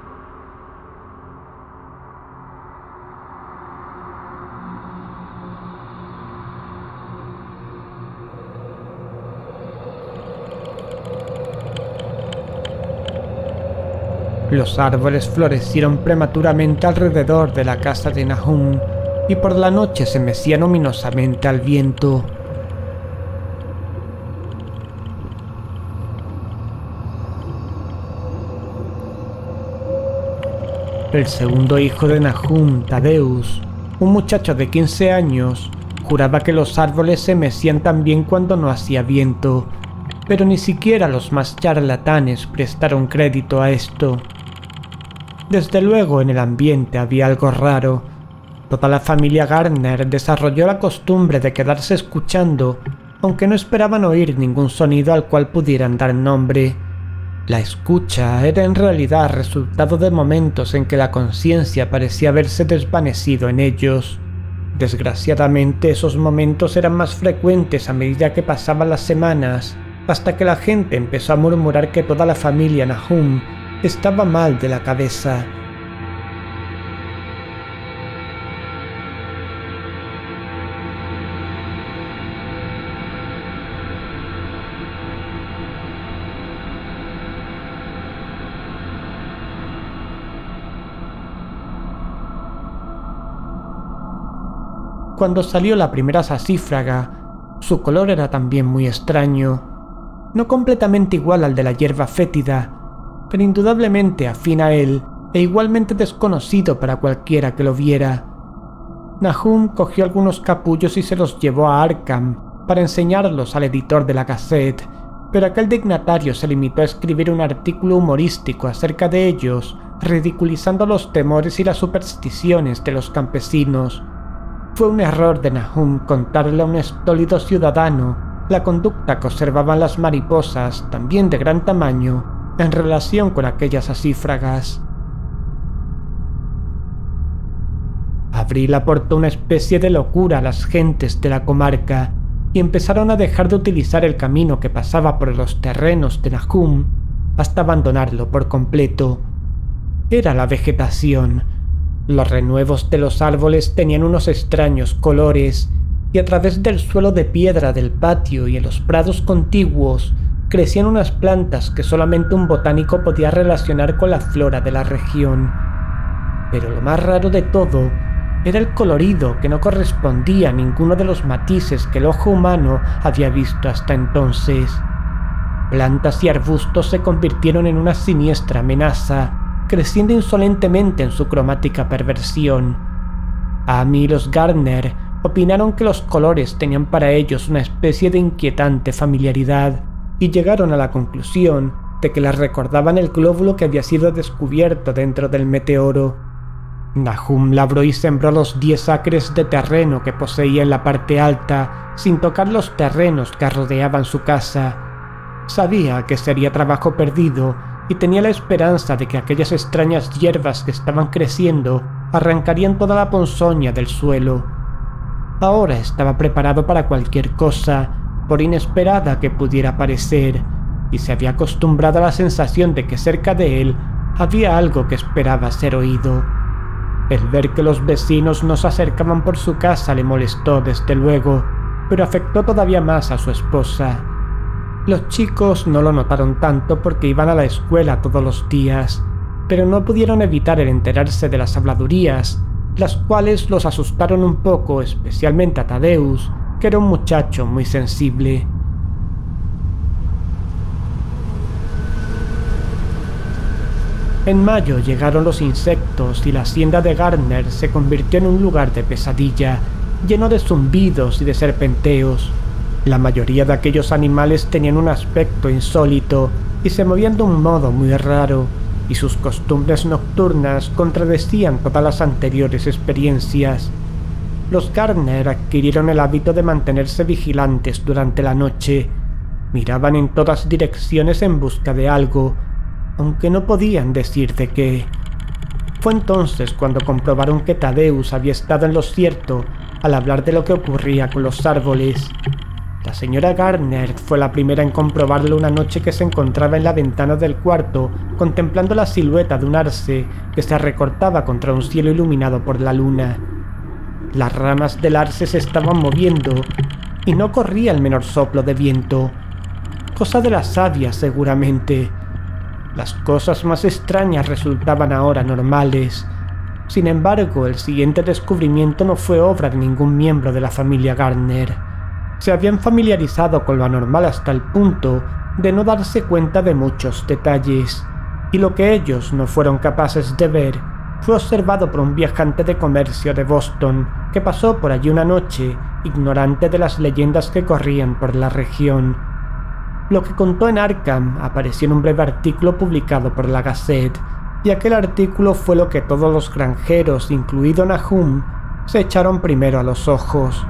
Los árboles florecieron prematuramente alrededor de la casa de Nahum y por la noche se mecían ominosamente al viento. El segundo hijo de Nahum, Thaddeus, un muchacho de quince años, juraba que los árboles se mecían también cuando no hacía viento, pero ni siquiera los más charlatanes prestaron crédito a esto. Desde luego en el ambiente había algo raro. Toda la familia Gardner desarrolló la costumbre de quedarse escuchando, aunque no esperaban oír ningún sonido al cual pudieran dar nombre. La escucha era en realidad resultado de momentos en que la conciencia parecía haberse desvanecido en ellos. Desgraciadamente esos momentos eran más frecuentes a medida que pasaban las semanas, hasta que la gente empezó a murmurar que toda la familia Nahum estaba mal de la cabeza. Cuando salió la primera sasífraga, su color era también muy extraño, no completamente igual al de la hierba fétida, pero indudablemente afín a él e igualmente desconocido para cualquiera que lo viera. Nahum cogió algunos capullos y se los llevó a Arkham, para enseñarlos al editor de la Gazette, pero aquel dignatario se limitó a escribir un artículo humorístico acerca de ellos, ridiculizando los temores y las supersticiones de los campesinos. Fue un error de Nahum contarle a un estólido ciudadano la conducta que observaban las mariposas, también de gran tamaño, en relación con aquellas acífragas. Abril aportó una especie de locura a las gentes de la comarca y empezaron a dejar de utilizar el camino que pasaba por los terrenos de Nahum hasta abandonarlo por completo. Era la vegetación. Los renuevos de los árboles tenían unos extraños colores y a través del suelo de piedra del patio y en los prados contiguos crecían unas plantas que solamente un botánico podía relacionar con la flora de la región. Pero lo más raro de todo era el colorido que no correspondía a ninguno de los matices que el ojo humano había visto hasta entonces. Plantas y arbustos se convirtieron en una siniestra amenaza, creciendo insolentemente en su cromática perversión. Amy y los Gardner opinaron que los colores tenían para ellos una especie de inquietante familiaridad y llegaron a la conclusión de que las recordaban el glóbulo que había sido descubierto dentro del meteoro. Nahum labró y sembró los diez acres de terreno que poseía en la parte alta, sin tocar los terrenos que rodeaban su casa. Sabía que sería trabajo perdido y tenía la esperanza de que aquellas extrañas hierbas que estaban creciendo arrancarían toda la ponzoña del suelo. Ahora estaba preparado para cualquier cosa, por inesperada que pudiera parecer, y se había acostumbrado a la sensación de que cerca de él había algo que esperaba ser oído. El ver que los vecinos no se acercaban por su casa le molestó desde luego, pero afectó todavía más a su esposa. Los chicos no lo notaron tanto porque iban a la escuela todos los días, pero no pudieron evitar el enterarse de las habladurías, las cuales los asustaron un poco, especialmente a Thaddeus, que era un muchacho muy sensible. En mayo llegaron los insectos y la hacienda de Gardner se convirtió en un lugar de pesadilla, lleno de zumbidos y de serpenteos. La mayoría de aquellos animales tenían un aspecto insólito y se movían de un modo muy raro, y sus costumbres nocturnas contradecían todas las anteriores experiencias. Los Gardner adquirieron el hábito de mantenerse vigilantes durante la noche. Miraban en todas direcciones en busca de algo, aunque no podían decir de qué. Fue entonces cuando comprobaron que Thaddeus había estado en lo cierto al hablar de lo que ocurría con los árboles. La señora Gardner fue la primera en comprobarlo una noche que se encontraba en la ventana del cuarto contemplando la silueta de un arce que se recortaba contra un cielo iluminado por la luna. Las ramas del arce se estaban moviendo y no corría el menor soplo de viento. Cosa de la savia, seguramente. Las cosas más extrañas resultaban ahora normales. Sin embargo, el siguiente descubrimiento no fue obra de ningún miembro de la familia Gardner. Se habían familiarizado con lo anormal hasta el punto de no darse cuenta de muchos detalles, y lo que ellos no fueron capaces de ver fue observado por un viajante de comercio de Boston que pasó por allí una noche, ignorante de las leyendas que corrían por la región. Lo que contó en Arkham apareció en un breve artículo publicado por la Gazette, y aquel artículo fue lo que todos los granjeros, incluido Nahum, se echaron primero a los ojos.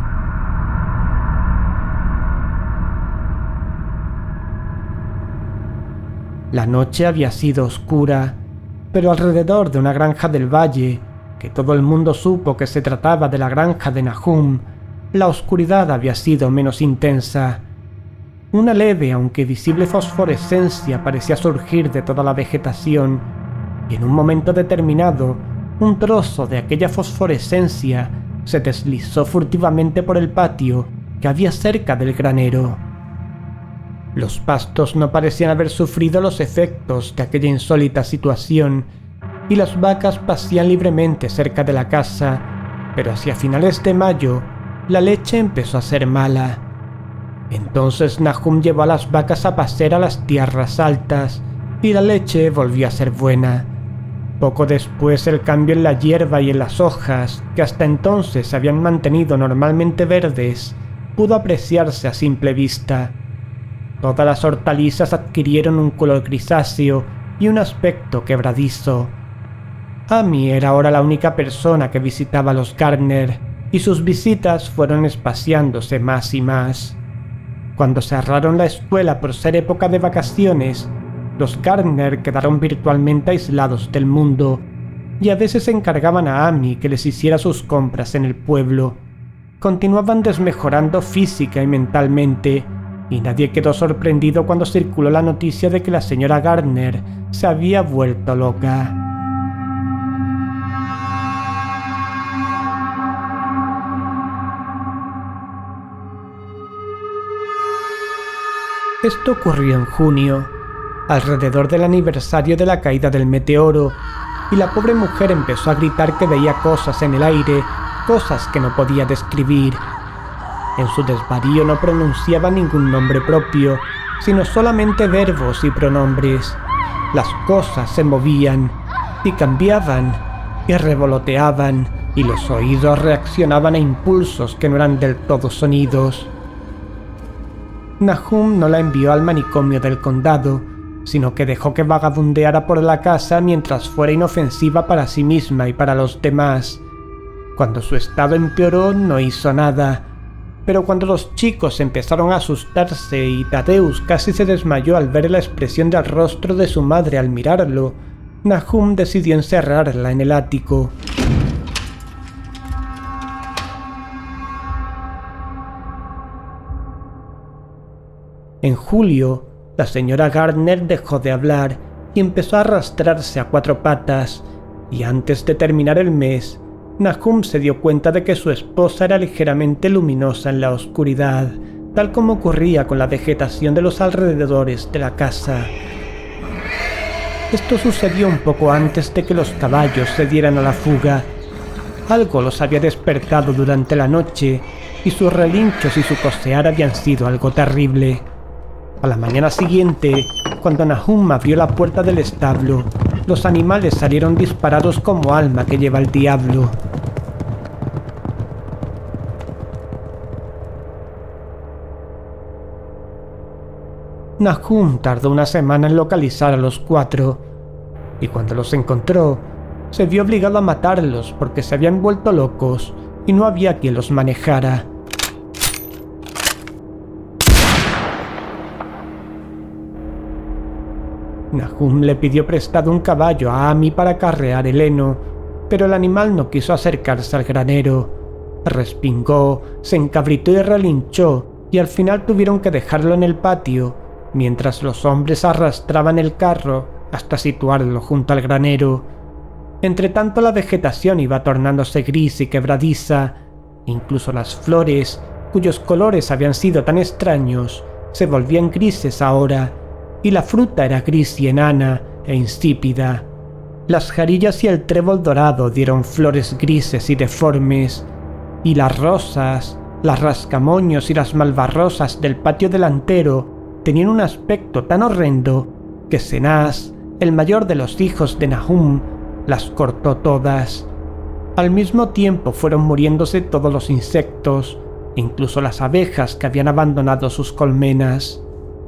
La noche había sido oscura, pero alrededor de una granja del valle, que todo el mundo supo que se trataba de la granja de Nahum, la oscuridad había sido menos intensa. Una leve, aunque visible fosforescencia parecía surgir de toda la vegetación, y en un momento determinado, un trozo de aquella fosforescencia se deslizó furtivamente por el patio que había cerca del granero. Los pastos no parecían haber sufrido los efectos de aquella insólita situación, y las vacas pasían libremente cerca de la casa, pero hacia finales de mayo, la leche empezó a ser mala. Entonces Nahum llevó a las vacas a pacer a las tierras altas, y la leche volvió a ser buena. Poco después el cambio en la hierba y en las hojas, que hasta entonces se habían mantenido normalmente verdes, pudo apreciarse a simple vista. Todas las hortalizas adquirieron un color grisáceo y un aspecto quebradizo. Amy era ahora la única persona que visitaba a los Gardner, y sus visitas fueron espaciándose más y más. Cuando cerraron la escuela por ser época de vacaciones, los Gardner quedaron virtualmente aislados del mundo, y a veces encargaban a Amy que les hiciera sus compras en el pueblo. Continuaban desmejorando física y mentalmente, y nadie quedó sorprendido cuando circuló la noticia de que la señora Gardner se había vuelto loca. Esto ocurrió en junio, alrededor del aniversario de la caída del meteoro, y la pobre mujer empezó a gritar que veía cosas en el aire, cosas que no podía describir. En su desvarío no pronunciaba ningún nombre propio, sino solamente verbos y pronombres. Las cosas se movían, y cambiaban, y revoloteaban, y los oídos reaccionaban a impulsos que no eran del todo sonidos. Nahum no la envió al manicomio del condado, sino que dejó que vagabundeara por la casa mientras fuera inofensiva para sí misma y para los demás. Cuando su estado empeoró no hizo nada, pero cuando los chicos empezaron a asustarse y Thaddeus casi se desmayó al ver la expresión del rostro de su madre al mirarlo, Nahum decidió encerrarla en el ático. En julio, la señora Gardner dejó de hablar y empezó a arrastrarse a cuatro patas, y antes de terminar el mes, Nahum se dio cuenta de que su esposa era ligeramente luminosa en la oscuridad, tal como ocurría con la vegetación de los alrededores de la casa. Esto sucedió un poco antes de que los caballos se dieran a la fuga. Algo los había despertado durante la noche, y sus relinchos y su cosear habían sido algo terrible. A la mañana siguiente, cuando Nahum abrió la puerta del establo, los animales salieron disparados como alma que lleva el diablo. Nahum tardó una semana en localizar a los cuatro, y cuando los encontró, se vio obligado a matarlos porque se habían vuelto locos y no había quien los manejara. Nahum le pidió prestado un caballo a Amy para acarrear el heno, pero el animal no quiso acercarse al granero. Respingó, se encabritó y relinchó, y al final tuvieron que dejarlo en el patio, mientras los hombres arrastraban el carro hasta situarlo junto al granero. Entretanto la vegetación iba tornándose gris y quebradiza, incluso las flores, cuyos colores habían sido tan extraños, se volvían grises ahora, y la fruta era gris y enana e insípida. Las jarillas y el trébol dorado dieron flores grises y deformes, y las rosas, las rascamoños y las malvarrosas del patio delantero tenían un aspecto tan horrendo que Senaz, el mayor de los hijos de Nahum, las cortó todas. Al mismo tiempo fueron muriéndose todos los insectos, incluso las abejas que habían abandonado sus colmenas.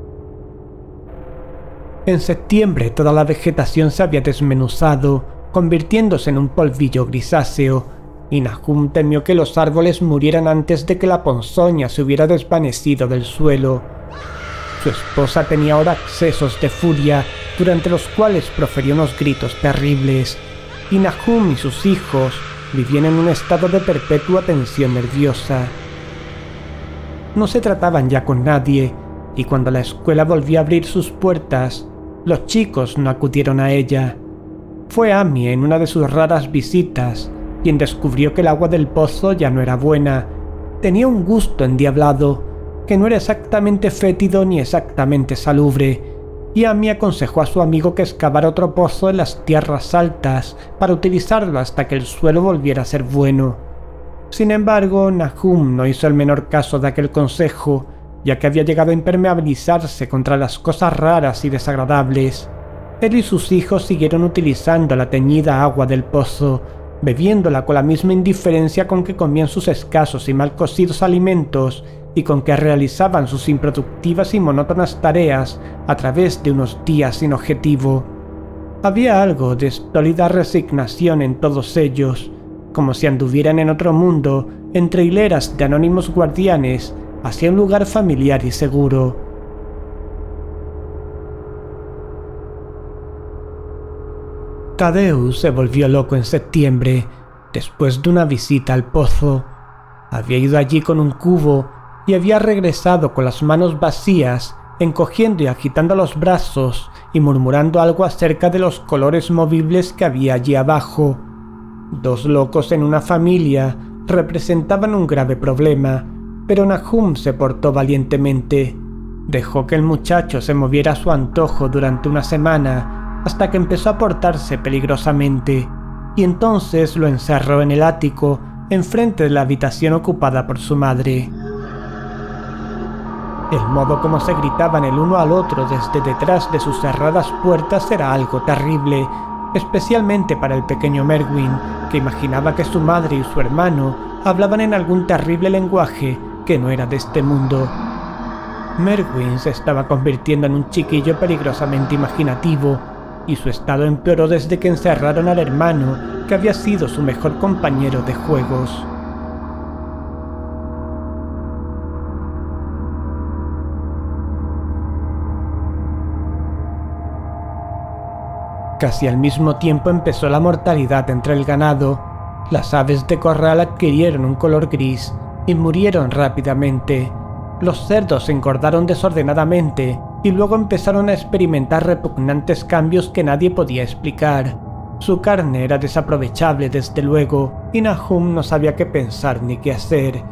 En septiembre toda la vegetación se había desmenuzado, convirtiéndose en un polvillo grisáceo, y Nahum temió que los árboles murieran antes de que la ponzoña se hubiera desvanecido del suelo. Su esposa tenía ahora accesos de furia, durante los cuales proferió unos gritos terribles, y Nahum y sus hijos vivían en un estado de perpetua tensión nerviosa. No se trataban ya con nadie, y cuando la escuela volvió a abrir sus puertas, los chicos no acudieron a ella. Fue Amy en una de sus raras visitas quien descubrió que el agua del pozo ya no era buena. Tenía un gusto endiablado, que no era exactamente fétido ni exactamente salubre, y Amy aconsejó a su amigo que excavara otro pozo en las tierras altas para utilizarlo hasta que el suelo volviera a ser bueno. Sin embargo, Nahum no hizo el menor caso de aquel consejo, ya que había llegado a impermeabilizarse contra las cosas raras y desagradables. Él y sus hijos siguieron utilizando la teñida agua del pozo, bebiéndola con la misma indiferencia con que comían sus escasos y mal cocidos alimentos y con que realizaban sus improductivas y monótonas tareas a través de unos días sin objetivo. Había algo de estólida resignación en todos ellos, como si anduvieran en otro mundo, entre hileras de anónimos guardianes, hacia un lugar familiar y seguro. Thaddeus se volvió loco en septiembre, después de una visita al pozo. Había ido allí con un cubo y había regresado con las manos vacías, encogiendo y agitando los brazos y murmurando algo acerca de los colores movibles que había allí abajo. Dos locos en una familia representaban un grave problema, pero Nahum se portó valientemente. Dejó que el muchacho se moviera a su antojo durante una semana, hasta que empezó a portarse peligrosamente, y entonces lo encerró en el ático, enfrente de la habitación ocupada por su madre. El modo como se gritaban el uno al otro desde detrás de sus cerradas puertas era algo terrible, especialmente para el pequeño Merwin, que imaginaba que su madre y su hermano hablaban en algún terrible lenguaje que no era de este mundo. Merwin se estaba convirtiendo en un chiquillo peligrosamente imaginativo, y su estado empeoró desde que encerraron al hermano, que había sido su mejor compañero de juegos. Casi al mismo tiempo empezó la mortalidad entre el ganado. Las aves de corral adquirieron un color gris y murieron rápidamente. Los cerdos engordaron desordenadamente y luego empezaron a experimentar repugnantes cambios que nadie podía explicar. Su carne era desaprovechable desde luego, y Nahum no sabía qué pensar ni qué hacer.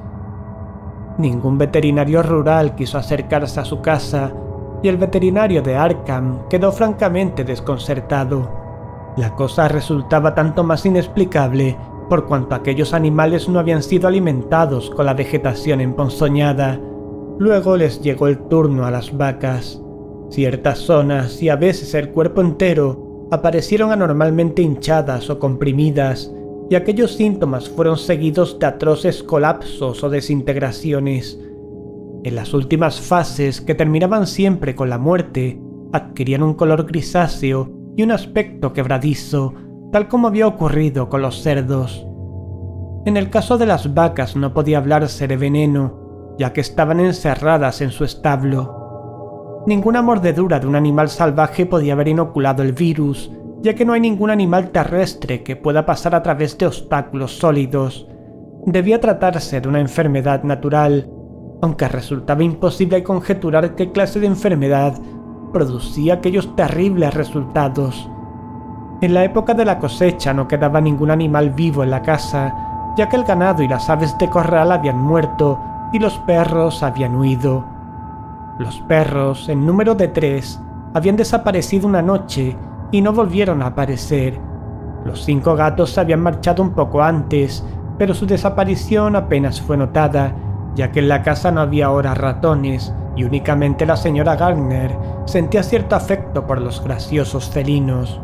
Ningún veterinario rural quiso acercarse a su casa, y el veterinario de Arkham quedó francamente desconcertado. La cosa resultaba tanto más inexplicable por cuanto aquellos animales no habían sido alimentados con la vegetación emponzoñada. Luego les llegó el turno a las vacas. Ciertas zonas, y a veces el cuerpo entero, aparecieron anormalmente hinchadas o comprimidas, y aquellos síntomas fueron seguidos de atroces colapsos o desintegraciones. En las últimas fases, que terminaban siempre con la muerte, adquirían un color grisáceo y un aspecto quebradizo, tal como había ocurrido con los cerdos. En el caso de las vacas no podía hablarse de veneno, ya que estaban encerradas en su establo. Ninguna mordedura de un animal salvaje podía haber inoculado el virus, ya que no hay ningún animal terrestre que pueda pasar a través de obstáculos sólidos. Debía tratarse de una enfermedad natural, aunque resultaba imposible conjeturar qué clase de enfermedad producía aquellos terribles resultados. En la época de la cosecha no quedaba ningún animal vivo en la casa, ya que el ganado y las aves de corral habían muerto y los perros habían huido. Los perros, en número de tres, habían desaparecido una noche y no volvieron a aparecer. Los cinco gatos se habían marchado un poco antes, pero su desaparición apenas fue notada, ya que en la casa no había ahora ratones y únicamente la señora Gardner sentía cierto afecto por los graciosos felinos.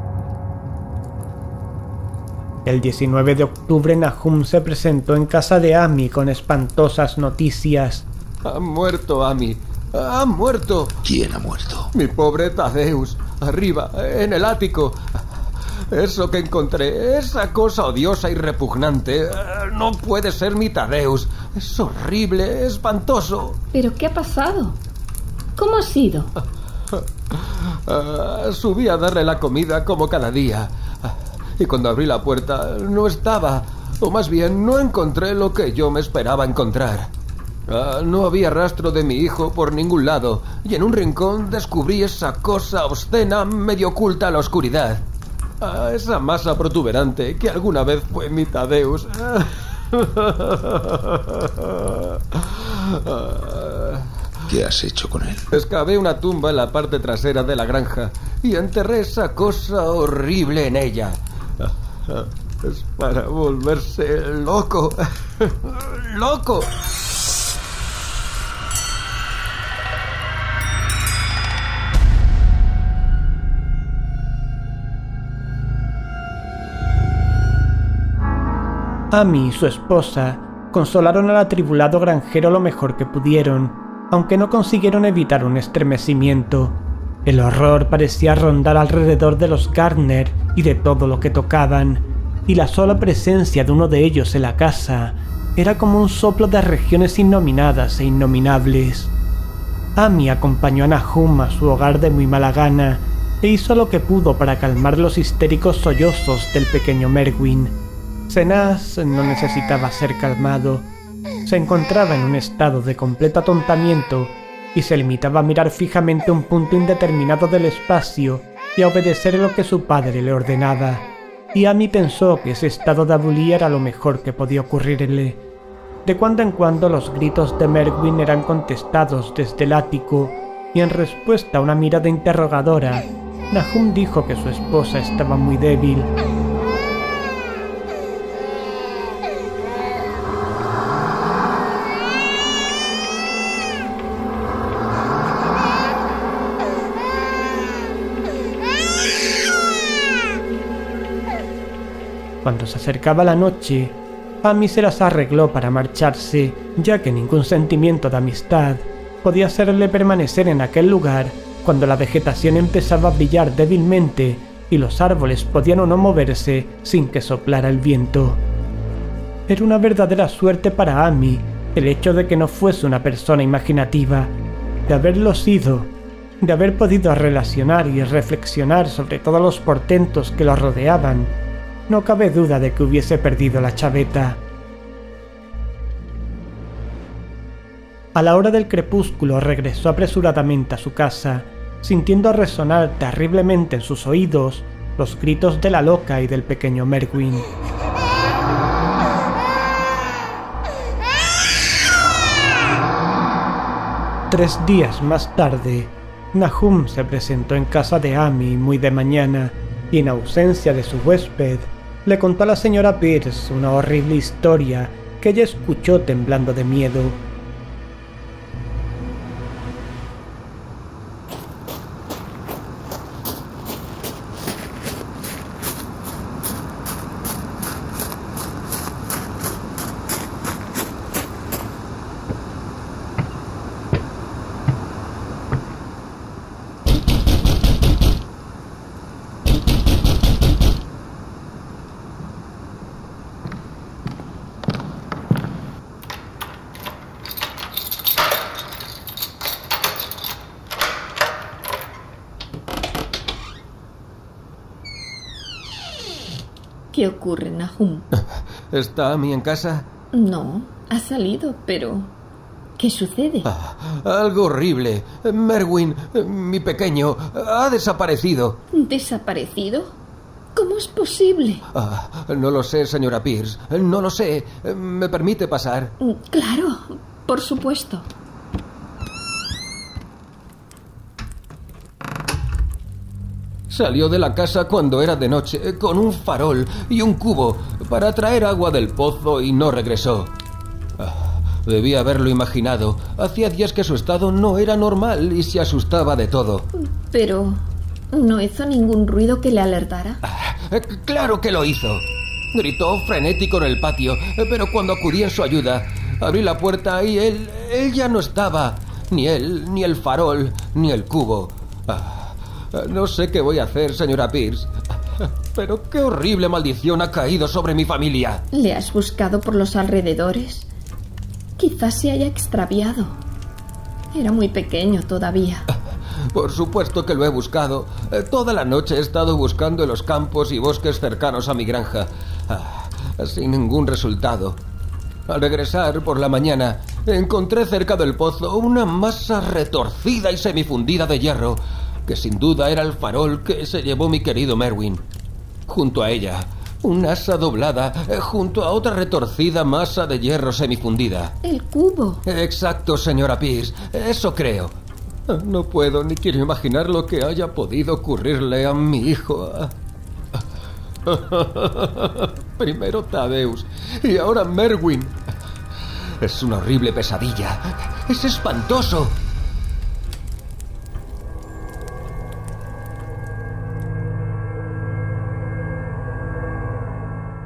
El diecinueve de octubre Nahum se presentó en casa de Amy con espantosas noticias. Ha muerto Amy. ¡Ha muerto! ¿Quién ha muerto? Mi pobre Thaddeus. Arriba, en el ático. Eso que encontré, esa cosa odiosa y repugnante, no puede ser mi Thaddeus. Es horrible, espantoso. ¿Pero qué ha pasado? ¿Cómo ha sido? Uh, subí a darle la comida como cada día. Y cuando abrí la puerta, no estaba. O más bien, no encontré lo que yo me esperaba encontrar. Uh, no había rastro de mi hijo por ningún lado, y en un rincón descubrí esa cosa obscena medio oculta a la oscuridad. Uh, esa masa protuberante que alguna vez fue mi Thaddeus. ¿Qué has hecho con él? Excavé una tumba en la parte trasera de la granja y enterré esa cosa horrible en ella. Es para volverse loco. ¡Loco! Amy y su esposa consolaron al atribulado granjero lo mejor que pudieron, aunque no consiguieron evitar un estremecimiento. El horror parecía rondar alrededor de los Gardner y de todo lo que tocaban, y la sola presencia de uno de ellos en la casa era como un soplo de regiones innominadas e innominables. Amy acompañó a Nahum a su hogar de muy mala gana e hizo lo que pudo para calmar los histéricos sollozos del pequeño Merwin. Senaz no necesitaba ser calmado. Se encontraba en un estado de completo atontamiento y se limitaba a mirar fijamente un punto indeterminado del espacio y a obedecer lo que su padre le ordenaba. Y Amy pensó que ese estado de abulía era lo mejor que podía ocurrirle. De cuando en cuando los gritos de Merwin eran contestados desde el ático, y en respuesta a una mirada interrogadora, Nahum dijo que su esposa estaba muy débil. Cuando se acercaba la noche, Amy se las arregló para marcharse, ya que ningún sentimiento de amistad podía hacerle permanecer en aquel lugar cuando la vegetación empezaba a brillar débilmente y los árboles podían o no moverse sin que soplara el viento. Era una verdadera suerte para Amy el hecho de que no fuese una persona imaginativa, de haberlo sido, de haber podido relacionar y reflexionar sobre todos los portentos que lo rodeaban. No cabe duda de que hubiese perdido la chaveta. A la hora del crepúsculo regresó apresuradamente a su casa, sintiendo resonar terriblemente en sus oídos los gritos de la loca y del pequeño Merwin. Tres días más tarde, Nahum se presentó en casa de Amy muy de mañana y en ausencia de su huésped, le contó a la señora Pierce una horrible historia que ella escuchó temblando de miedo. ¿Qué ocurre, Nahum? ¿Está Amy en casa? No, ha salido, pero... ¿qué sucede? Ah, algo horrible. Merwin, mi pequeño, ha desaparecido. ¿Desaparecido? ¿Cómo es posible? Ah, no lo sé, señora Pierce. No lo sé. ¿Me permite pasar? Claro, por supuesto. Salió de la casa cuando era de noche, con un farol y un cubo, para traer agua del pozo y no regresó. Ah, debía haberlo imaginado. Hacía días que su estado no era normal y se asustaba de todo. Pero... ¿no hizo ningún ruido que le alertara? Ah, ¡claro que lo hizo! Gritó frenético en el patio, pero cuando acudí en su ayuda, abrí la puerta y él... él ya no estaba. Ni él, ni el farol, ni el cubo. Ah, no sé qué voy a hacer, señora Pierce. Pero qué horrible maldición ha caído sobre mi familia. ¿Le has buscado por los alrededores? Quizás se haya extraviado. Era muy pequeño todavía. Por supuesto que lo he buscado. Toda la noche he estado buscando en los campos y bosques cercanos a mi granja. Sin ningún resultado. Al regresar por la mañana, encontré cerca del pozo una masa retorcida y semifundida de hierro, que sin duda era el farol que se llevó mi querido Merwin. Junto a ella, un asa doblada, junto a otra retorcida masa de hierro semifundida. El cubo. Exacto, señora Pierce. Eso creo. No puedo ni quiero imaginar lo que haya podido ocurrirle a mi hijo. Primero Thaddeus y ahora Merwin. Es una horrible pesadilla. Es espantoso.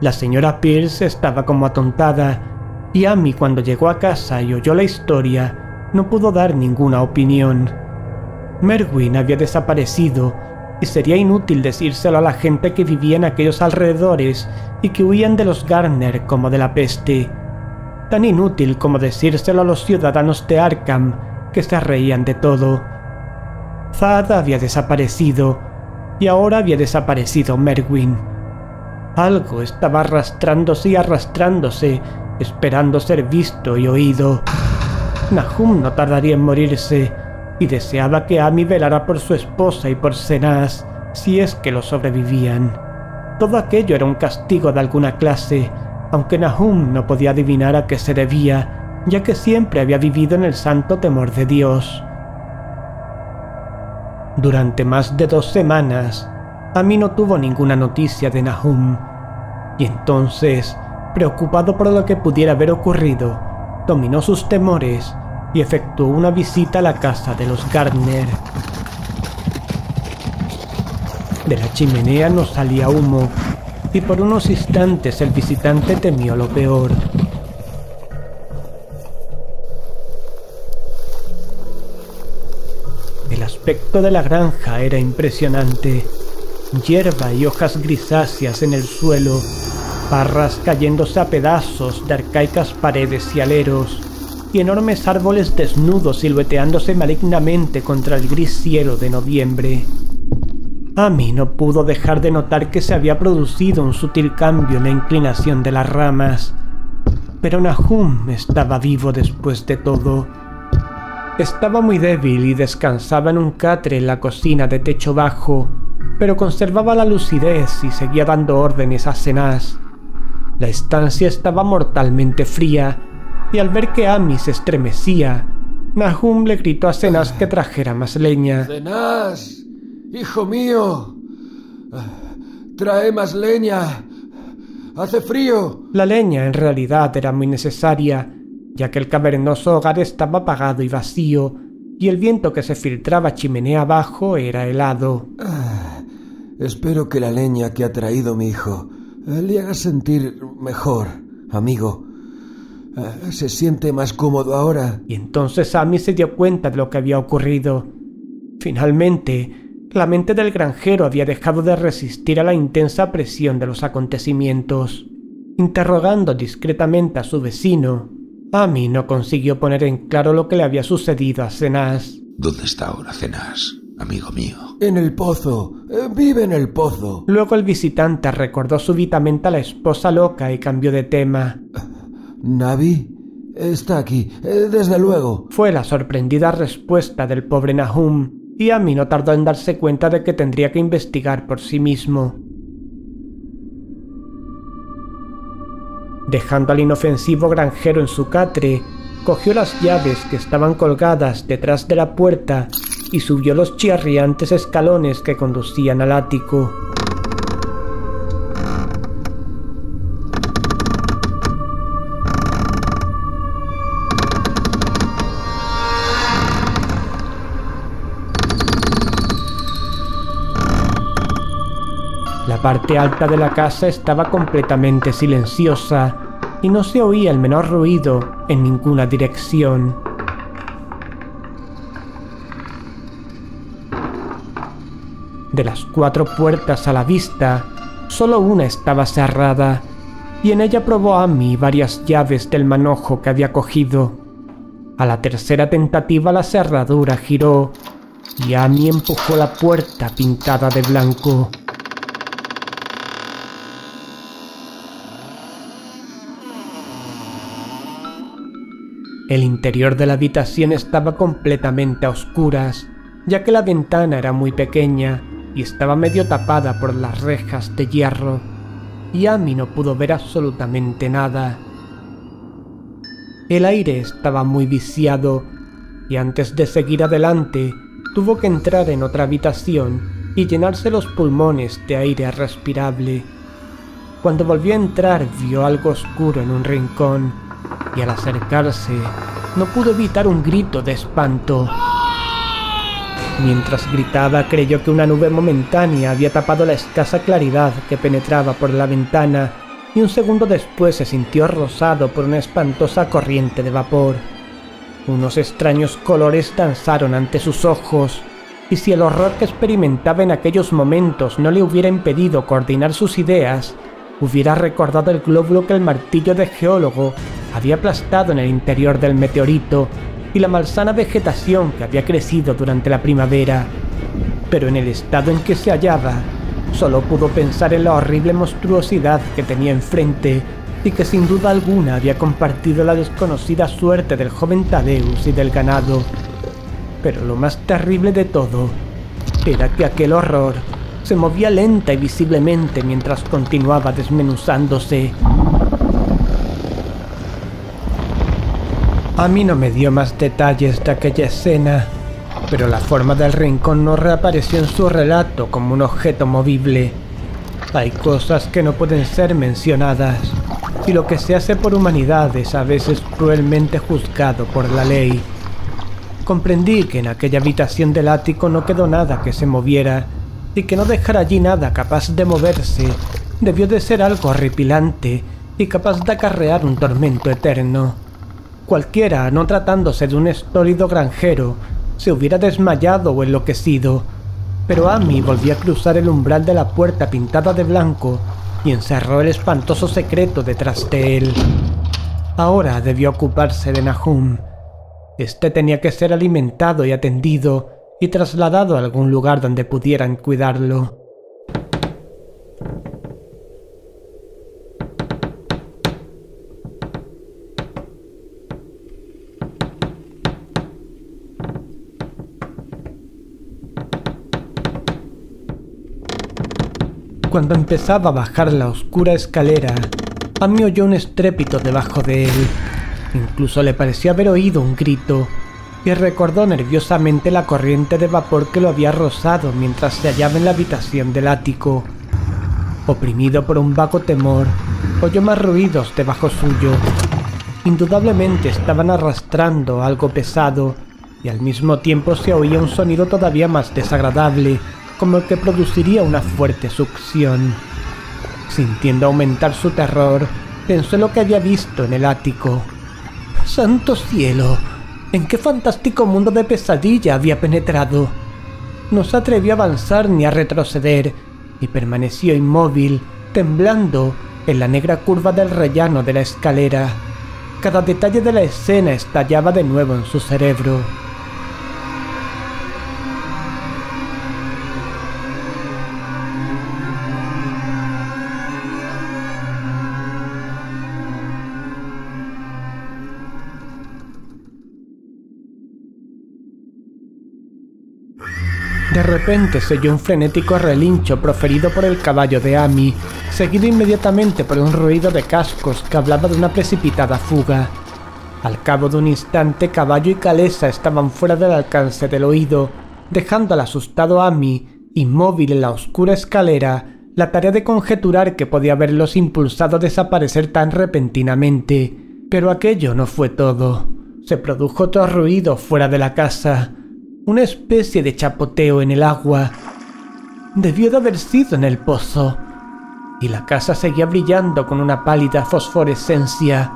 La señora Pierce estaba como atontada, y Amy, cuando llegó a casa y oyó la historia, no pudo dar ninguna opinión. Merwin había desaparecido, y sería inútil decírselo a la gente que vivía en aquellos alrededores y que huían de los Gardner como de la peste. Tan inútil como decírselo a los ciudadanos de Arkham, que se reían de todo. Thad había desaparecido, y ahora había desaparecido Merwin. Algo estaba arrastrándose y arrastrándose, esperando ser visto y oído. Nahum no tardaría en morirse, y deseaba que Amy velara por su esposa y por Senaz, si es que lo sobrevivían. Todo aquello era un castigo de alguna clase, aunque Nahum no podía adivinar a qué se debía, ya que siempre había vivido en el santo temor de Dios. Durante más de dos semanas, Amy no tuvo ninguna noticia de Nahum, y entonces, preocupado por lo que pudiera haber ocurrido, dominó sus temores y efectuó una visita a la casa de los Gardner. De la chimenea no salía humo, y por unos instantes el visitante temió lo peor. El aspecto de la granja era impresionante. Hierba y hojas grisáceas en el suelo, parras cayéndose a pedazos de arcaicas paredes y aleros, y enormes árboles desnudos silueteándose malignamente contra el gris cielo de noviembre. Amy no pudo dejar de notar que se había producido un sutil cambio en la inclinación de las ramas, pero Nahum estaba vivo después de todo. Estaba muy débil y descansaba en un catre en la cocina de techo bajo, pero conservaba la lucidez y seguía dando órdenes a Senaz. La estancia estaba mortalmente fría, y al ver que Amy se estremecía, Nahum le gritó a Senaz que trajera más leña. ¡Senaz! ¡Hijo mío! ¡Trae más leña! ¡Hace frío! La leña en realidad era muy necesaria, ya que el cavernoso hogar estaba apagado y vacío, y el viento que se filtraba chimenea abajo era helado. Ah, espero que la leña que ha traído mi hijo le haga sentir mejor, amigo. Ah, ¿se siente más cómodo ahora? Y entonces Amy se dio cuenta de lo que había ocurrido. Finalmente, la mente del granjero había dejado de resistir a la intensa presión de los acontecimientos. Interrogando discretamente a su vecino, Amy no consiguió poner en claro lo que le había sucedido a Senaz. ¿Dónde está ahora Senaz, amigo mío? En el pozo. Eh, vive en el pozo. Luego el visitante recordó súbitamente a la esposa loca y cambió de tema. ¿Navi? Está aquí, eh, desde luego. Fue la sorprendida respuesta del pobre Nahum, y Amy no tardó en darse cuenta de que tendría que investigar por sí mismo. Dejando al inofensivo granjero en su catre, cogió las llaves que estaban colgadas detrás de la puerta y subió los chirriantes escalones que conducían al ático. La parte alta de la casa estaba completamente silenciosa y no se oía el menor ruido en ninguna dirección. De las cuatro puertas a la vista, solo una estaba cerrada, y en ella probó Amy varias llaves del manojo que había cogido. A la tercera tentativa la cerradura giró, y Amy empujó la puerta pintada de blanco. El interior de la habitación estaba completamente a oscuras, ya que la ventana era muy pequeña y estaba medio tapada por las rejas de hierro, y Amy no pudo ver absolutamente nada. El aire estaba muy viciado, y antes de seguir adelante, tuvo que entrar en otra habitación y llenarse los pulmones de aire respirable. Cuando volvió a entrar, vio algo oscuro en un rincón, y al acercarse, no pudo evitar un grito de espanto. Mientras gritaba, creyó que una nube momentánea había tapado la escasa claridad que penetraba por la ventana y un segundo después se sintió rozado por una espantosa corriente de vapor. Unos extraños colores danzaron ante sus ojos, y si el horror que experimentaba en aquellos momentos no le hubiera impedido coordinar sus ideas, hubiera recordado el glóbulo que el martillo de geólogo había aplastado en el interior del meteorito y la malsana vegetación que había crecido durante la primavera. Pero en el estado en que se hallaba, solo pudo pensar en la horrible monstruosidad que tenía enfrente y que sin duda alguna había compartido la desconocida suerte del joven Thaddeus y del ganado. Pero lo más terrible de todo era que aquel horror se movía lenta y visiblemente mientras continuaba desmenuzándose. A mí no me dio más detalles de aquella escena, pero la forma del rincón no reapareció en su relato como un objeto movible. Hay cosas que no pueden ser mencionadas, y lo que se hace por humanidad es a veces cruelmente juzgado por la ley. Comprendí que en aquella habitación del ático no quedó nada que se moviera, y que no dejar allí nada capaz de moverse debió de ser algo horripilante y capaz de acarrear un tormento eterno. Cualquiera, no tratándose de un estólido granjero, se hubiera desmayado o enloquecido, pero Amy volvió a cruzar el umbral de la puerta pintada de blanco y encerró el espantoso secreto detrás de él. Ahora debió ocuparse de Nahum. Este tenía que ser alimentado y atendido y trasladado a algún lugar donde pudieran cuidarlo. Cuando empezaba a bajar la oscura escalera, Amy oyó un estrépito debajo de él. Incluso le pareció haber oído un grito, y recordó nerviosamente la corriente de vapor que lo había rozado mientras se hallaba en la habitación del ático. Oprimido por un vago temor, oyó más ruidos debajo suyo. Indudablemente estaban arrastrando algo pesado, y al mismo tiempo se oía un sonido todavía más desagradable, como el que produciría una fuerte succión. Sintiendo aumentar su terror, pensó en lo que había visto en el ático. ¡Santo cielo! ¿En qué fantástico mundo de pesadilla había penetrado? No se atrevió a avanzar ni a retroceder, y permaneció inmóvil, temblando en la negra curva del rellano de la escalera. Cada detalle de la escena estallaba de nuevo en su cerebro. De repente se oyó un frenético relincho proferido por el caballo de Amy, seguido inmediatamente por un ruido de cascos que hablaba de una precipitada fuga. Al cabo de un instante, caballo y calesa estaban fuera del alcance del oído, dejando al asustado Amy, inmóvil en la oscura escalera, la tarea de conjeturar qué podía haberlos impulsado a desaparecer tan repentinamente. Pero aquello no fue todo. Se produjo otro ruido fuera de la casa. Una especie de chapoteo en el agua. Debió de haber sido en el pozo. Y la casa seguía brillando con una pálida fosforescencia.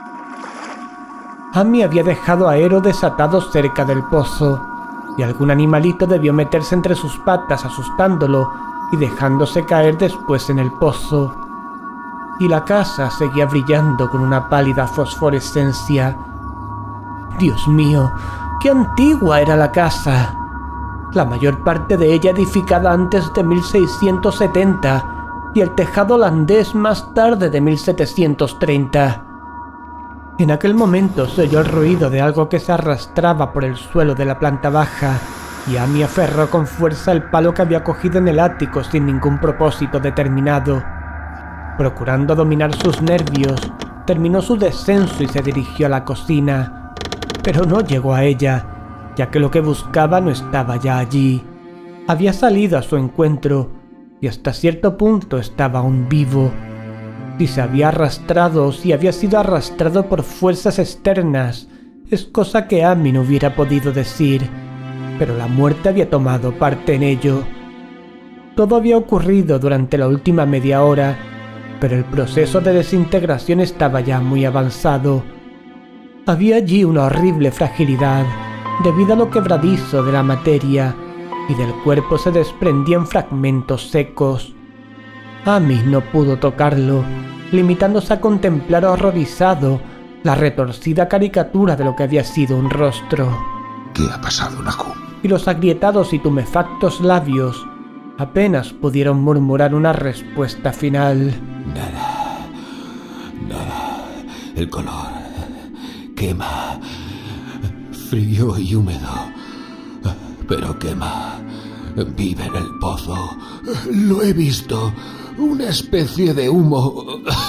Amy había dejado a Ero desatado cerca del pozo, y algún animalito debió meterse entre sus patas asustándolo y dejándose caer después en el pozo. Y la casa seguía brillando con una pálida fosforescencia. Dios mío, ¡qué antigua era la casa! La mayor parte de ella edificada antes de mil seiscientos setenta y el tejado holandés más tarde de mil setecientos treinta. En aquel momento se oyó el ruido de algo que se arrastraba por el suelo de la planta baja, y Amy aferró con fuerza el palo que había cogido en el ático sin ningún propósito determinado. Procurando dominar sus nervios, terminó su descenso y se dirigió a la cocina. Pero no llegó a ella, ya que lo que buscaba no estaba ya allí. Había salido a su encuentro, y hasta cierto punto estaba aún vivo. Si se había arrastrado o si había sido arrastrado por fuerzas externas, es cosa que Amy no hubiera podido decir, pero la muerte había tomado parte en ello. Todo había ocurrido durante la última media hora, pero el proceso de desintegración estaba ya muy avanzado. Había allí una horrible fragilidad, debido a lo quebradizo de la materia, y del cuerpo se desprendían fragmentos secos. Amy no pudo tocarlo, limitándose a contemplar horrorizado la retorcida caricatura de lo que había sido un rostro. ¿Qué ha pasado, Nahum? Y los agrietados y tumefactos labios apenas pudieron murmurar una respuesta final. Nada, nada. El color quema, frío y húmedo, pero quema. Vive en el pozo. Lo he visto. Una especie de humo.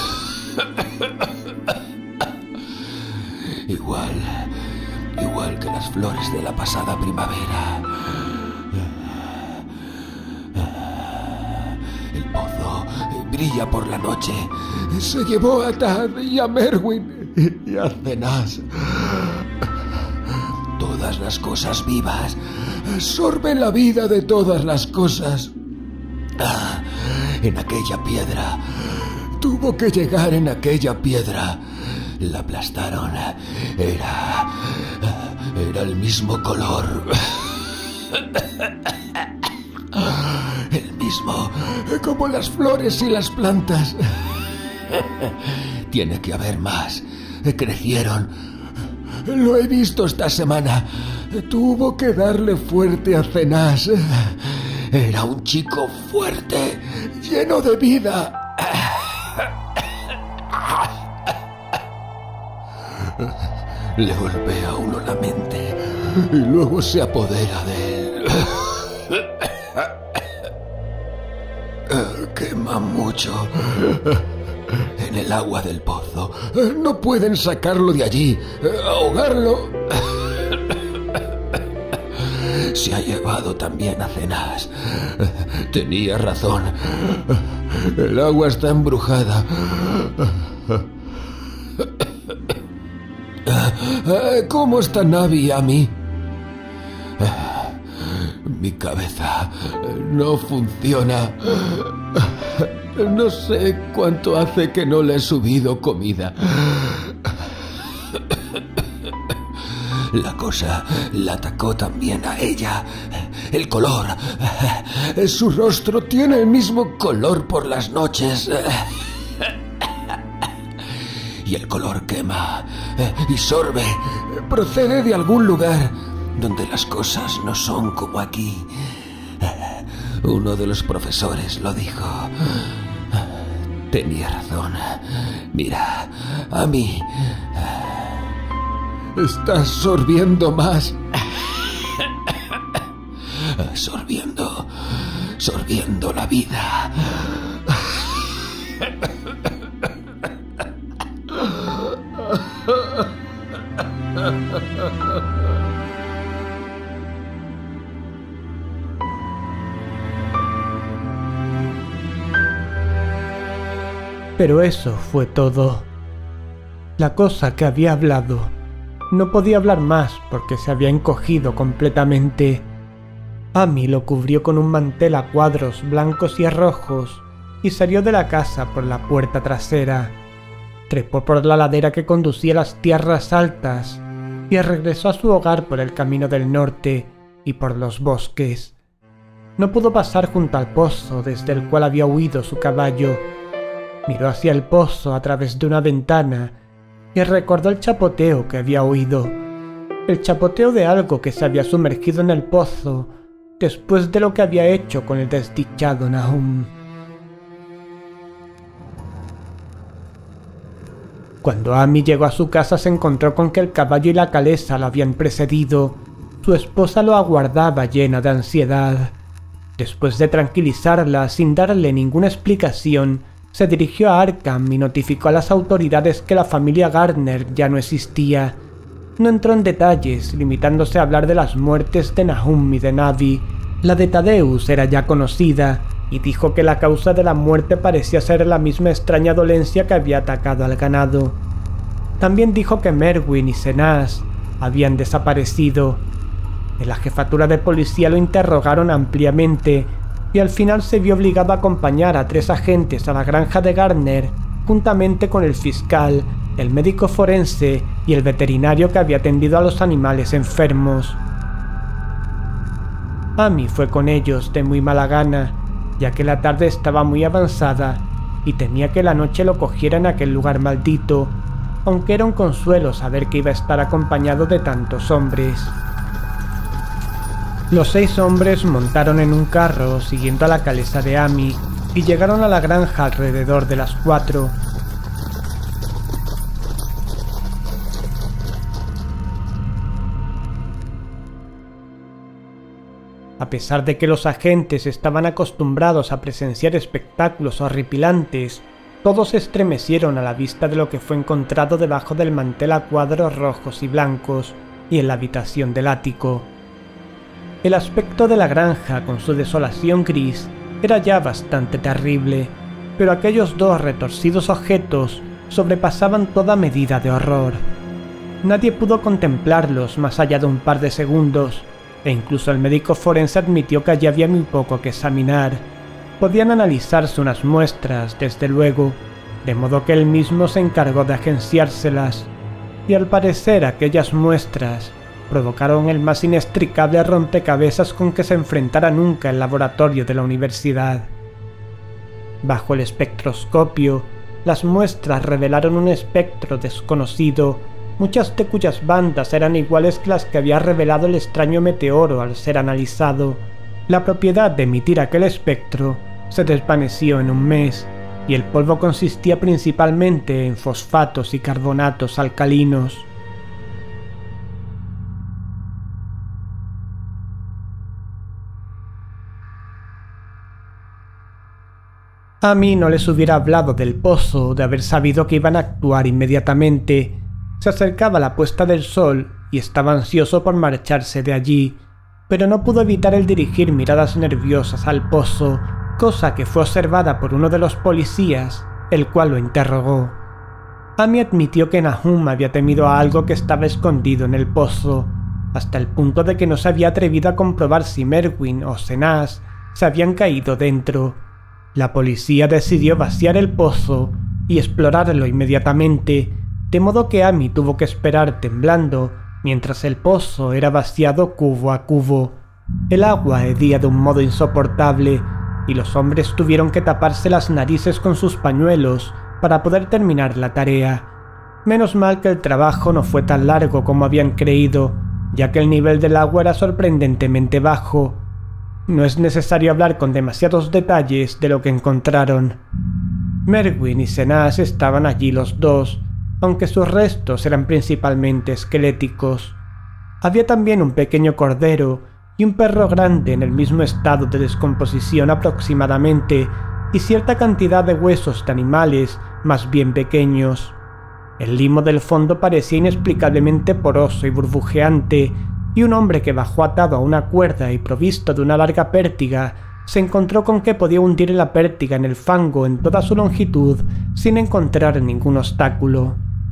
Igual, igual que las flores de la pasada primavera. El pozo brilla por la noche. Se llevó a Tad y a Merwin y a Cenaz. Todas las cosas vivas. Absorbe la vida de todas las cosas. Ah, en aquella piedra. Tuvo que llegar en aquella piedra. La aplastaron. Era... Era el mismo color. El mismo. Como las flores y las plantas. Tiene que haber más. Crecieron. Lo he visto esta semana. Tuvo que darle fuerte a Cenaz. Era un chico fuerte, lleno de vida. Le golpea a uno la mente y luego se apodera de él. Quema mucho. En el agua del pozo. No pueden sacarlo de allí. Ahogarlo. Se ha llevado también a Cenaz. Tenía razón. El agua está embrujada. ¿Cómo está Navi y Amy? Mi cabeza no funciona. No sé cuánto hace que no le he subido comida. La cosa la atacó también a ella. El color. Su rostro tiene el mismo color por las noches. Y el color quema y sorbe. Procede de algún lugar donde las cosas no son como aquí. Uno de los profesores lo dijo. Tenía razón. Mira, a mí... Estás sorbiendo más. Sorbiendo... Sorbiendo la vida. Pero eso fue todo. La cosa que había hablado no podía hablar más porque se había encogido completamente. Amy lo cubrió con un mantel a cuadros blancos y rojos y salió de la casa por la puerta trasera. Trepó por la ladera que conducía a las tierras altas y regresó a su hogar por el camino del norte y por los bosques. No pudo pasar junto al pozo desde el cual había huido su caballo. Miró hacia el pozo a través de una ventana y recordó el chapoteo que había oído. El chapoteo de algo que se había sumergido en el pozo después de lo que había hecho con el desdichado Nahum. Cuando Amy llegó a su casa se encontró con que el caballo y la calesa lo habían precedido. Su esposa lo aguardaba llena de ansiedad. Después de tranquilizarla sin darle ninguna explicación, se dirigió a Arkham y notificó a las autoridades que la familia Gardner ya no existía. No entró en detalles, limitándose a hablar de las muertes de Nahum y de Navi. La de Thaddeus era ya conocida, y dijo que la causa de la muerte parecía ser la misma extraña dolencia que había atacado al ganado. También dijo que Merwin y Cenaz habían desaparecido. En la jefatura de policía lo interrogaron ampliamente, y al final se vio obligado a acompañar a tres agentes a la granja de Gardner, juntamente con el fiscal, el médico forense y el veterinario que había atendido a los animales enfermos. Amy fue con ellos de muy mala gana, ya que la tarde estaba muy avanzada y temía que la noche lo cogiera en aquel lugar maldito, aunque era un consuelo saber que iba a estar acompañado de tantos hombres. Los seis hombres montaron en un carro siguiendo a la calesa de Amy y llegaron a la granja alrededor de las cuatro. A pesar de que los agentes estaban acostumbrados a presenciar espectáculos horripilantes, todos se estremecieron a la vista de lo que fue encontrado debajo del mantel a cuadros rojos y blancos y en la habitación del ático. El aspecto de la granja, con su desolación gris, era ya bastante terrible, pero aquellos dos retorcidos objetos sobrepasaban toda medida de horror. Nadie pudo contemplarlos más allá de un par de segundos, e incluso el médico forense admitió que allí había muy poco que examinar. Podían analizarse unas muestras, desde luego, de modo que él mismo se encargó de agenciárselas, y al parecer aquellas muestras provocaron el más inextricable rompecabezas con que se enfrentara nunca el laboratorio de la universidad. Bajo el espectroscopio, las muestras revelaron un espectro desconocido, muchas de cuyas bandas eran iguales que las que había revelado el extraño meteoro al ser analizado. La propiedad de emitir aquel espectro se desvaneció en un mes, y el polvo consistía principalmente en fosfatos y carbonatos alcalinos. A mí no les hubiera hablado del pozo de haber sabido que iban a actuar inmediatamente. Se acercaba la puesta del sol y estaba ansioso por marcharse de allí, pero no pudo evitar el dirigir miradas nerviosas al pozo, cosa que fue observada por uno de los policías, el cual lo interrogó. Amy admitió que Nahum había temido a algo que estaba escondido en el pozo, hasta el punto de que no se había atrevido a comprobar si Merwin o Senaz se habían caído dentro. La policía decidió vaciar el pozo y explorarlo inmediatamente, de modo que Amy tuvo que esperar temblando mientras el pozo era vaciado cubo a cubo. El agua hedía de un modo insoportable y los hombres tuvieron que taparse las narices con sus pañuelos para poder terminar la tarea. Menos mal que el trabajo no fue tan largo como habían creído, ya que el nivel del agua era sorprendentemente bajo. No es necesario hablar con demasiados detalles de lo que encontraron. Merwin y Senaz estaban allí los dos, aunque sus restos eran principalmente esqueléticos. Había también un pequeño cordero y un perro grande en el mismo estado de descomposición aproximadamente, y cierta cantidad de huesos de animales más bien pequeños. El limo del fondo parecía inexplicablemente poroso y burbujeante, y un hombre que bajó atado a una cuerda y provisto de una larga pértiga se encontró con que podía hundir la pértiga en el fango en toda su longitud sin encontrar ningún obstáculo.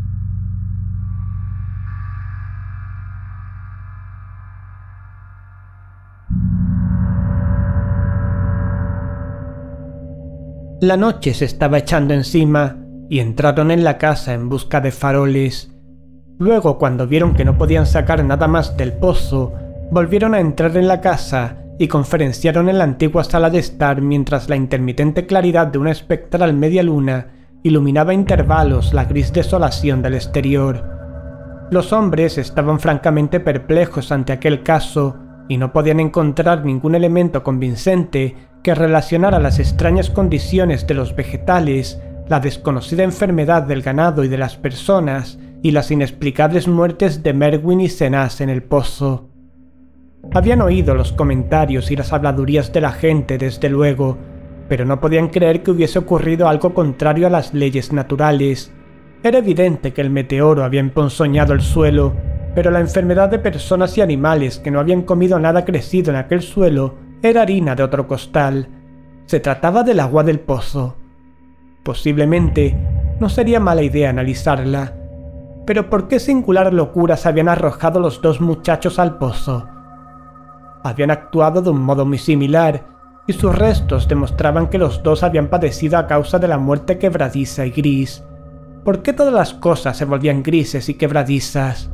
La noche se estaba echando encima y entraron en la casa en busca de faroles. Luego, cuando vieron que no podían sacar nada más del pozo, volvieron a entrar en la casa y conferenciaron en la antigua sala de estar mientras la intermitente claridad de una espectral media luna iluminaba a intervalos la gris desolación del exterior. Los hombres estaban francamente perplejos ante aquel caso y no podían encontrar ningún elemento convincente que relacionara las extrañas condiciones de los vegetales, la desconocida enfermedad del ganado y de las personas, y las inexplicables muertes de Merwin y Senaz en el pozo. Habían oído los comentarios y las habladurías de la gente, desde luego, pero no podían creer que hubiese ocurrido algo contrario a las leyes naturales. Era evidente que el meteoro había emponzoñado el suelo, pero la enfermedad de personas y animales que no habían comido nada crecido en aquel suelo era harina de otro costal. Se trataba del agua del pozo. Posiblemente no sería mala idea analizarla. Pero ¿por qué singular locura se habían arrojado los dos muchachos al pozo? Habían actuado de un modo muy similar, y sus restos demostraban que los dos habían padecido a causa de la muerte quebradiza y gris. ¿Por qué todas las cosas se volvían grises y quebradizas?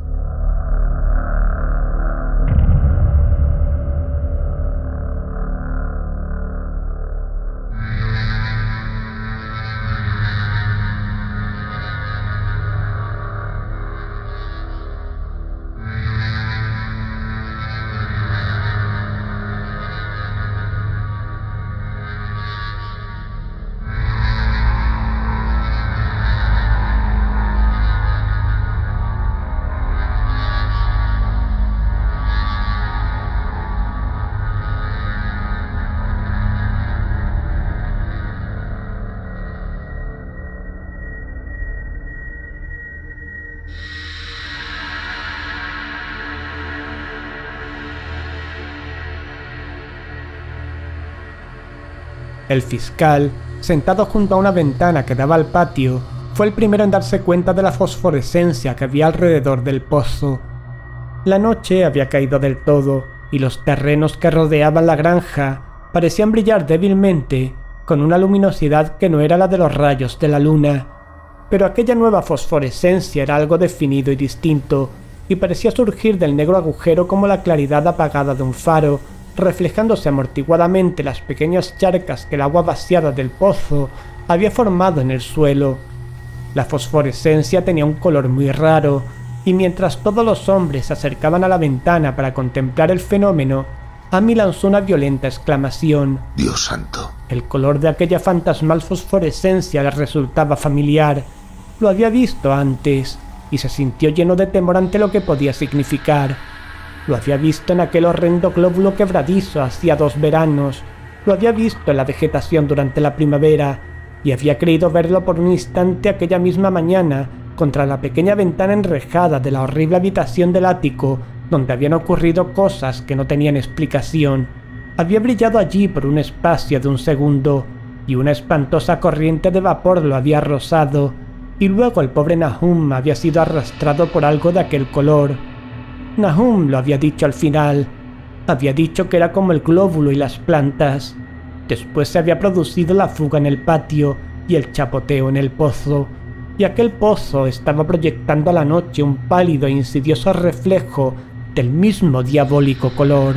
El fiscal, sentado junto a una ventana que daba al patio, fue el primero en darse cuenta de la fosforescencia que había alrededor del pozo. La noche había caído del todo, y los terrenos que rodeaban la granja parecían brillar débilmente, con una luminosidad que no era la de los rayos de la luna. Pero aquella nueva fosforescencia era algo definido y distinto, y parecía surgir del negro agujero como la claridad apagada de un faro, reflejándose amortiguadamente las pequeñas charcas que el agua vaciada del pozo había formado en el suelo. La fosforescencia tenía un color muy raro, y mientras todos los hombres se acercaban a la ventana para contemplar el fenómeno, Amy lanzó una violenta exclamación. ¡Dios santo! El color de aquella fantasmal fosforescencia le resultaba familiar. Lo había visto antes, y se sintió lleno de temor ante lo que podía significar. Lo había visto en aquel horrendo glóbulo quebradizo hacía dos veranos, lo había visto en la vegetación durante la primavera, y había creído verlo por un instante aquella misma mañana contra la pequeña ventana enrejada de la horrible habitación del ático, donde habían ocurrido cosas que no tenían explicación. Había brillado allí por un espacio de un segundo, y una espantosa corriente de vapor lo había rozado, y luego el pobre Nahum había sido arrastrado por algo de aquel color. Nahum lo había dicho al final. Había dicho que era como el glóbulo y las plantas. Después se había producido la fuga en el patio y el chapoteo en el pozo, y aquel pozo estaba proyectando a la noche un pálido e insidioso reflejo del mismo diabólico color.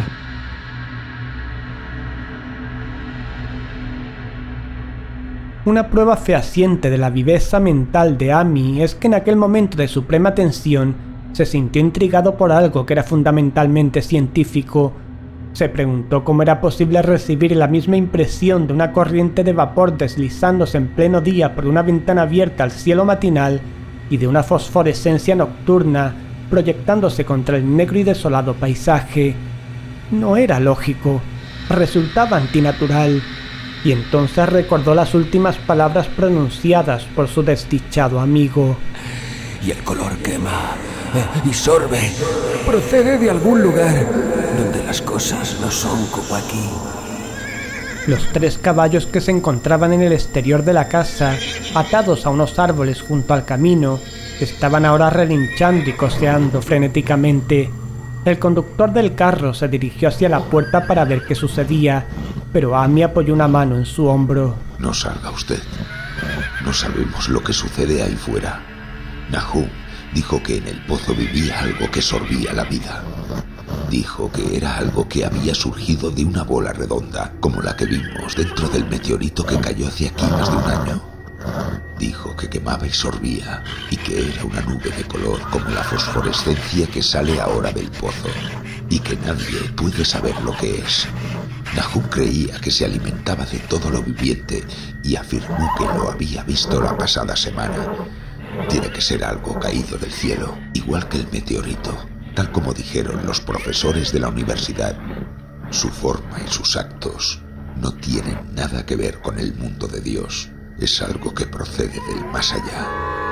Una prueba fehaciente de la viveza mental de Amy es que en aquel momento de suprema tensión se sintió intrigado por algo que era fundamentalmente científico. Se preguntó cómo era posible recibir la misma impresión de una corriente de vapor deslizándose en pleno día por una ventana abierta al cielo matinal y de una fosforescencia nocturna proyectándose contra el negro y desolado paisaje. No era lógico, resultaba antinatural, y entonces recordó las últimas palabras pronunciadas por su desdichado amigo. Y el color quema y sorbe. Procede de algún lugar donde las cosas no son como aquí. Los tres caballos que se encontraban en el exterior de la casa, atados a unos árboles junto al camino, estaban ahora relinchando y cojeando frenéticamente. El conductor del carro se dirigió hacia la puerta para ver qué sucedía, pero Amy apoyó una mano en su hombro. No salga usted. No sabemos lo que sucede ahí fuera. Nahum dijo que en el pozo vivía algo que sorbía la vida. Dijo que era algo que había surgido de una bola redonda, como la que vimos dentro del meteorito que cayó hace aquí más de un año. Dijo que quemaba y sorbía, y que era una nube de color como la fosforescencia que sale ahora del pozo, y que nadie puede saber lo que es. Nahum creía que se alimentaba de todo lo viviente y afirmó que lo había visto la pasada semana. Tiene que ser algo caído del cielo, igual que el meteorito, tal como dijeron los profesores de la universidad. Su forma y sus actos no tienen nada que ver con el mundo de Dios. Es algo que procede del más allá.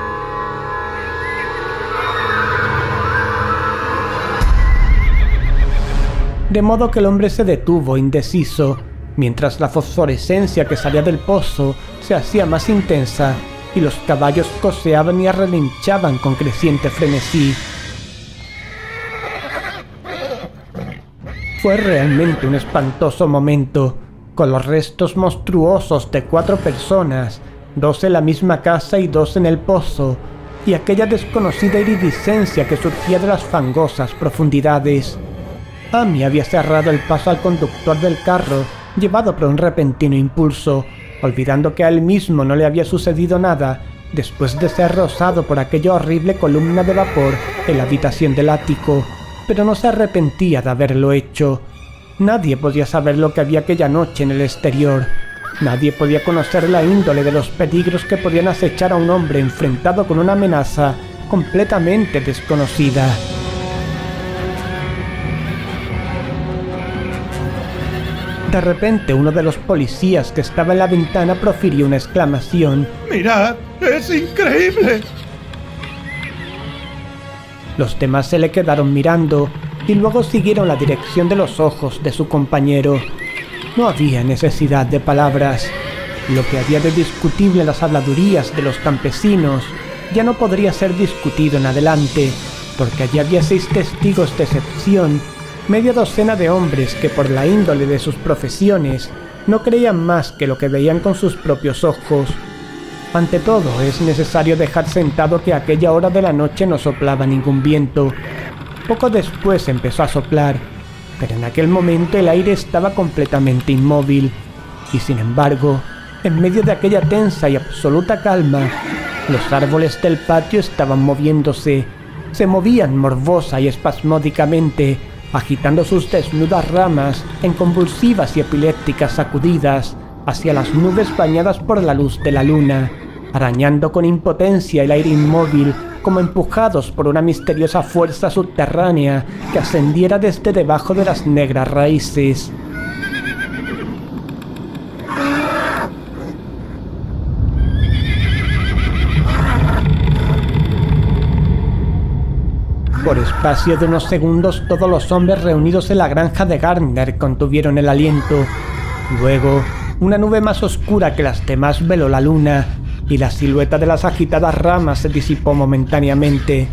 De modo que el hombre se detuvo indeciso, mientras la fosforescencia que salía del pozo se hacía más intensa y los caballos coseaban y relinchaban con creciente frenesí. Fue realmente un espantoso momento. con los restos monstruosos de cuatro personas, dos en la misma casa y dos en el pozo, y aquella desconocida iridiscencia que surgía de las fangosas profundidades. Amy había cerrado el paso al conductor del carro, llevado por un repentino impulso, olvidando que a él mismo no le había sucedido nada después de ser rozado por aquella horrible columna de vapor en la habitación del ático, pero no se arrepentía de haberlo hecho. Nadie podía saber lo que había aquella noche en el exterior. Nadie podía conocer la índole de los peligros que podían acechar a un hombre enfrentado con una amenaza completamente desconocida. De repente, uno de los policías que estaba en la ventana profirió una exclamación. ¡Mirad! ¡Es increíble! Los demás se le quedaron mirando y luego siguieron la dirección de los ojos de su compañero. No había necesidad de palabras. Lo que había de discutible en las habladurías de los campesinos ya no podría ser discutido en adelante, porque allí había seis testigos de excepción, media docena de hombres que por la índole de sus profesiones no creían más que lo que veían con sus propios ojos. Ante todo, es necesario dejar sentado que a aquella hora de la noche no soplaba ningún viento. Poco después empezó a soplar, pero en aquel momento el aire estaba completamente inmóvil, y sin embargo, en medio de aquella tensa y absoluta calma, los árboles del patio estaban moviéndose, se movían morbosa y espasmódicamente, agitando sus desnudas ramas en convulsivas y epilépticas sacudidas hacia las nubes bañadas por la luz de la luna, arañando con impotencia el aire inmóvil como empujados por una misteriosa fuerza subterránea que ascendiera desde debajo de las negras raíces. Por espacio de unos segundos todos los hombres reunidos en la granja de Gardner contuvieron el aliento. Luego, una nube más oscura que las demás veló la luna, y la silueta de las agitadas ramas se disipó momentáneamente.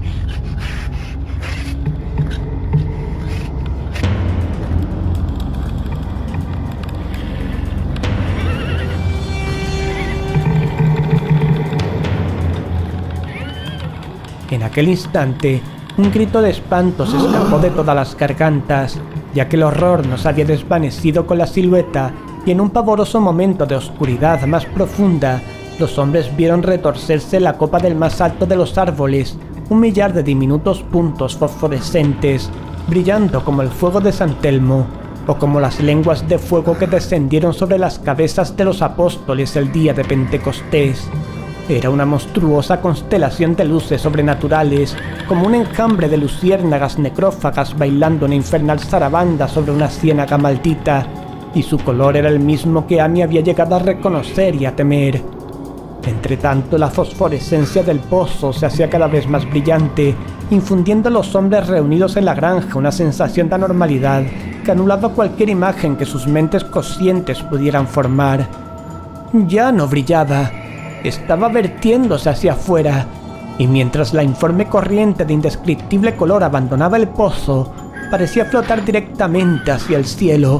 En aquel instante, un grito de espanto se escapó de todas las gargantas, ya que el horror nos había desvanecido con la silueta, y en un pavoroso momento de oscuridad más profunda, los hombres vieron retorcerse la copa del más alto de los árboles, un millar de diminutos puntos fosforescentes, brillando como el fuego de San Telmo, o como las lenguas de fuego que descendieron sobre las cabezas de los apóstoles el día de Pentecostés. Era una monstruosa constelación de luces sobrenaturales, como un enjambre de luciérnagas necrófagas bailando una infernal zarabanda sobre una ciénaga maldita, y su color era el mismo que Amy había llegado a reconocer y a temer. Entretanto, la fosforescencia del pozo se hacía cada vez más brillante, infundiendo a los hombres reunidos en la granja una sensación de anormalidad que anulaba cualquier imagen que sus mentes conscientes pudieran formar. Ya no brillaba, estaba vertiéndose hacia afuera, y mientras la informe corriente de indescriptible color abandonaba el pozo, parecía flotar directamente hacia el cielo.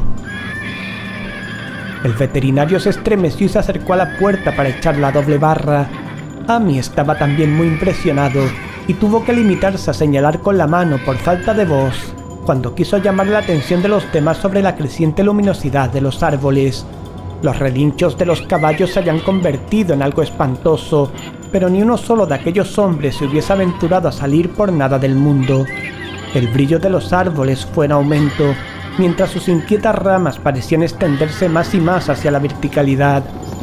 El veterinario se estremeció y se acercó a la puerta para echar la doble barra. Amy estaba también muy impresionado y tuvo que limitarse a señalar con la mano por falta de voz cuando quiso llamar la atención de los demás sobre la creciente luminosidad de los árboles. Los relinchos de los caballos se habían convertido en algo espantoso, pero ni uno solo de aquellos hombres se hubiese aventurado a salir por nada del mundo. El brillo de los árboles fue en aumento, mientras sus inquietas ramas parecían extenderse más y más hacia la verticalidad.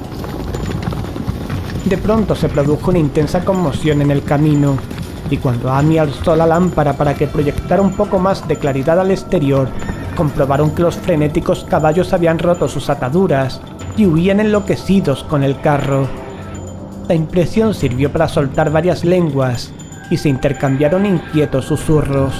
De pronto se produjo una intensa conmoción en el camino, y cuando Amy alzó la lámpara para que proyectara un poco más de claridad al exterior, comprobaron que los frenéticos caballos habían roto sus ataduras y huían enloquecidos con el carro. La impresión sirvió para soltar varias lenguas, y se intercambiaron inquietos susurros.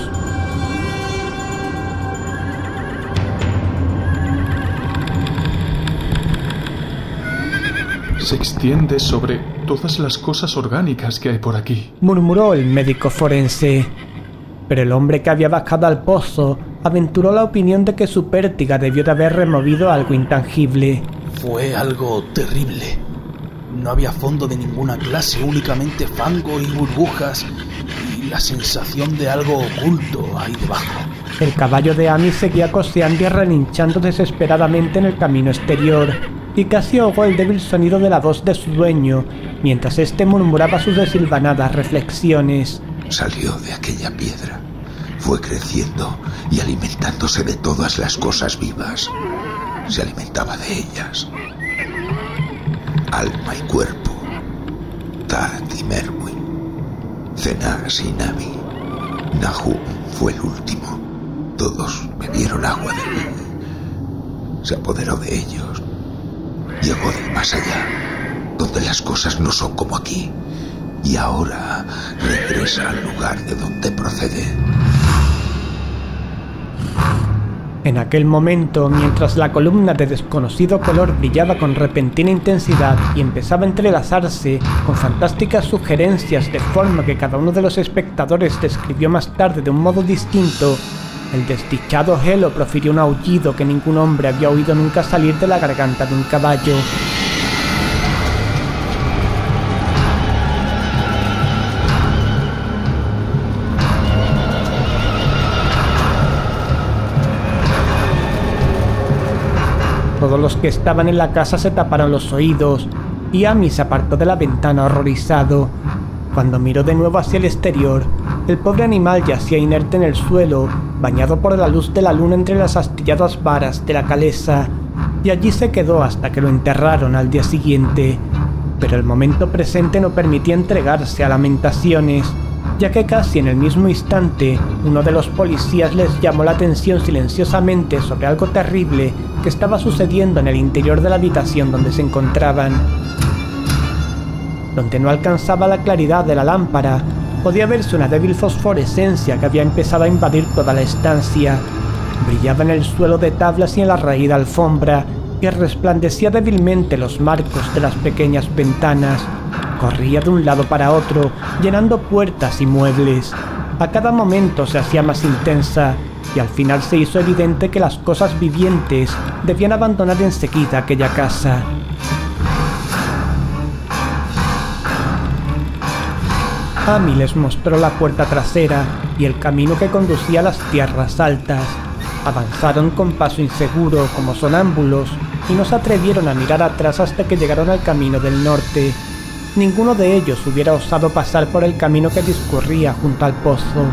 Se extiende sobre todas las cosas orgánicas que hay por aquí, murmuró el médico forense. Pero el hombre que había bajado al pozo aventuró la opinión de que su pértiga debió de haber removido algo intangible. Fue algo terrible. No había fondo de ninguna clase, únicamente fango y burbujas y la sensación de algo oculto ahí debajo. El caballo de Amy seguía coseando y relinchando desesperadamente en el camino exterior, y casi ahogó el débil sonido de la voz de su dueño, mientras éste murmuraba sus desilvanadas reflexiones. Salió de aquella piedra, fue creciendo y alimentándose de todas las cosas vivas. Se alimentaba de ellas. Alma y cuerpo. Tat y Merwin. Zenas y Nami. Nahum fue el último. Todos bebieron agua de él. Se apoderó de ellos. Llegó del más allá, donde las cosas no son como aquí. Y ahora regresa al lugar de donde procede. En aquel momento, mientras la columna de desconocido color brillaba con repentina intensidad y empezaba a entrelazarse con fantásticas sugerencias de forma que cada uno de los espectadores describió más tarde de un modo distinto, el desdichado Helo profirió un aullido que ningún hombre había oído nunca salir de la garganta de un caballo. Todos los que estaban en la casa se taparon los oídos, y Amy se apartó de la ventana horrorizado. Cuando miró de nuevo hacia el exterior, el pobre animal yacía inerte en el suelo, bañado por la luz de la luna entre las astilladas varas de la calesa, y allí se quedó hasta que lo enterraron al día siguiente. Pero el momento presente no permitía entregarse a lamentaciones, ya que casi en el mismo instante uno de los policías les llamó la atención silenciosamente sobre algo terrible que estaba sucediendo en el interior de la habitación donde se encontraban. Donde no alcanzaba la claridad de la lámpara, podía verse una débil fosforescencia que había empezado a invadir toda la estancia. Brillaba en el suelo de tablas y en la raída alfombra, y resplandecía débilmente los marcos de las pequeñas ventanas. Corría de un lado para otro, llenando puertas y muebles. A cada momento se hacía más intensa, y al final se hizo evidente que las cosas vivientes debían abandonar enseguida aquella casa. Amy les mostró la puerta trasera y el camino que conducía a las tierras altas. Avanzaron con paso inseguro como sonámbulos y no se atrevieron a mirar atrás hasta que llegaron al camino del norte. Ninguno de ellos hubiera osado pasar por el camino que discurría junto al pozo.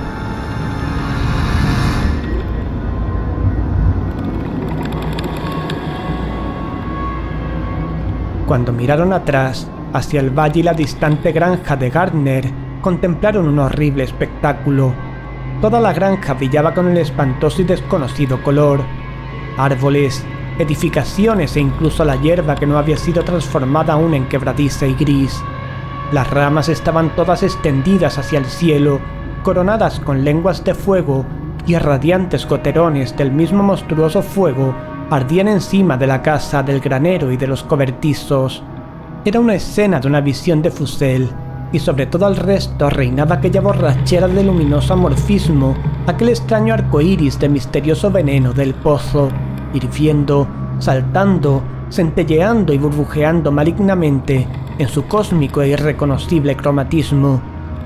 Cuando miraron atrás, hacia el valle y la distante granja de Gardner, contemplaron un horrible espectáculo. Toda la granja brillaba con el espantoso y desconocido color. Árboles, edificaciones e incluso la hierba que no había sido transformada aún en quebradiza y gris. Las ramas estaban todas extendidas hacia el cielo, coronadas con lenguas de fuego, y radiantes goterones del mismo monstruoso fuego ardían encima de la casa, del granero y de los cobertizos. Era una escena de una visión de Fussell, y sobre todo al resto reinaba aquella borrachera de luminoso amorfismo, aquel extraño arco iris de misterioso veneno del pozo, hirviendo, saltando, centelleando y burbujeando malignamente en su cósmico e irreconocible cromatismo.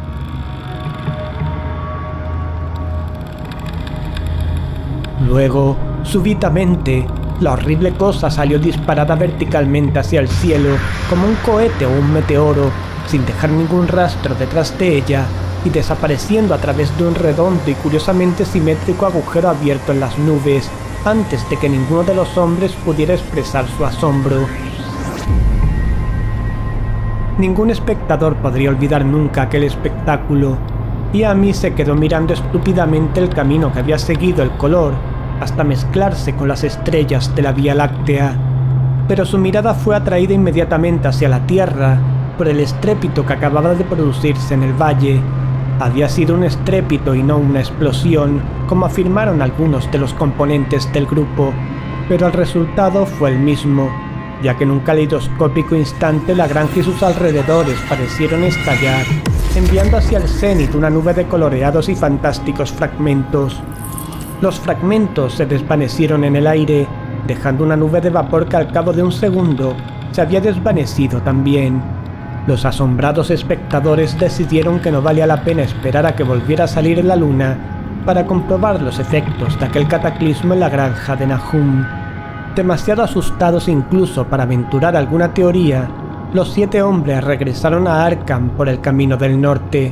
Luego, súbitamente, la horrible cosa salió disparada verticalmente hacia el cielo, como un cohete o un meteoro, sin dejar ningún rastro detrás de ella, y desapareciendo a través de un redondo y curiosamente simétrico agujero abierto en las nubes, antes de que ninguno de los hombres pudiera expresar su asombro. Ningún espectador podría olvidar nunca aquel espectáculo, y Amy se quedó mirando estúpidamente el camino que había seguido el color, hasta mezclarse con las estrellas de la Vía Láctea. Pero su mirada fue atraída inmediatamente hacia la tierra por el estrépito que acababa de producirse en el valle. Había sido un estrépito y no una explosión, como afirmaron algunos de los componentes del grupo, pero el resultado fue el mismo, ya que en un caleidoscópico instante la granja y sus alrededores parecieron estallar, enviando hacia el cenit una nube de coloreados y fantásticos fragmentos. Los fragmentos se desvanecieron en el aire, dejando una nube de vapor que al cabo de un segundo se había desvanecido también. Los asombrados espectadores decidieron que no valía la pena esperar a que volviera a salir la luna para comprobar los efectos de aquel cataclismo en la granja de Nahum. Demasiado asustados incluso para aventurar alguna teoría, los siete hombres regresaron a Arkham por el camino del norte.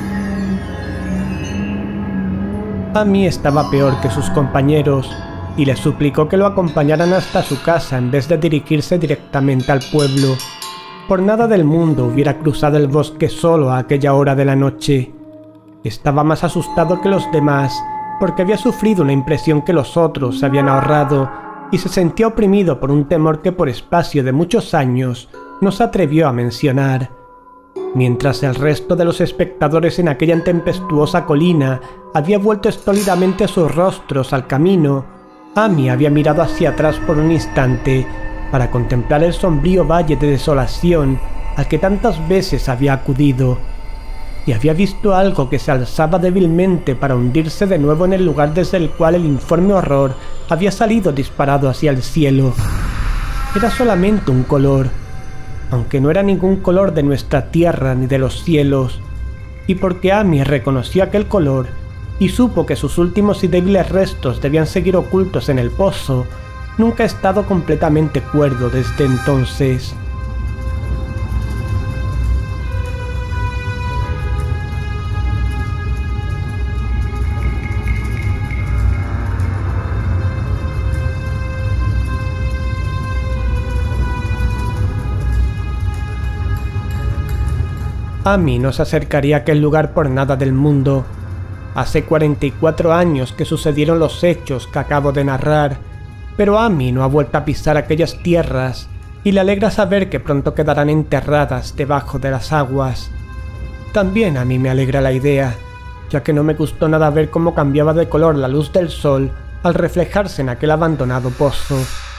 Amy estaba peor que sus compañeros y les suplicó que lo acompañaran hasta su casa en vez de dirigirse directamente al pueblo. Por nada del mundo hubiera cruzado el bosque solo a aquella hora de la noche. Estaba más asustado que los demás porque había sufrido una impresión que los otros se habían ahorrado y se sentía oprimido por un temor que por espacio de muchos años no se atrevió a mencionar. Mientras el resto de los espectadores en aquella tempestuosa colina había vuelto estólidamente sus rostros al camino, Amy había mirado hacia atrás por un instante para contemplar el sombrío valle de desolación al que tantas veces había acudido, y había visto algo que se alzaba débilmente para hundirse de nuevo en el lugar desde el cual el informe horror había salido disparado hacia el cielo. Era solamente un color, aunque no era ningún color de nuestra tierra ni de los cielos, y porque Amy reconoció aquel color y supo que sus últimos y débiles restos debían seguir ocultos en el pozo, nunca ha estado completamente cuerdo desde entonces. Amy no se acercaría a aquel lugar por nada del mundo. Hace cuarenta y cuatro años que sucedieron los hechos que acabo de narrar, pero Amy no ha vuelto a pisar aquellas tierras y le alegra saber que pronto quedarán enterradas debajo de las aguas. También a mí me alegra la idea, ya que no me gustó nada ver cómo cambiaba de color la luz del sol al reflejarse en aquel abandonado pozo.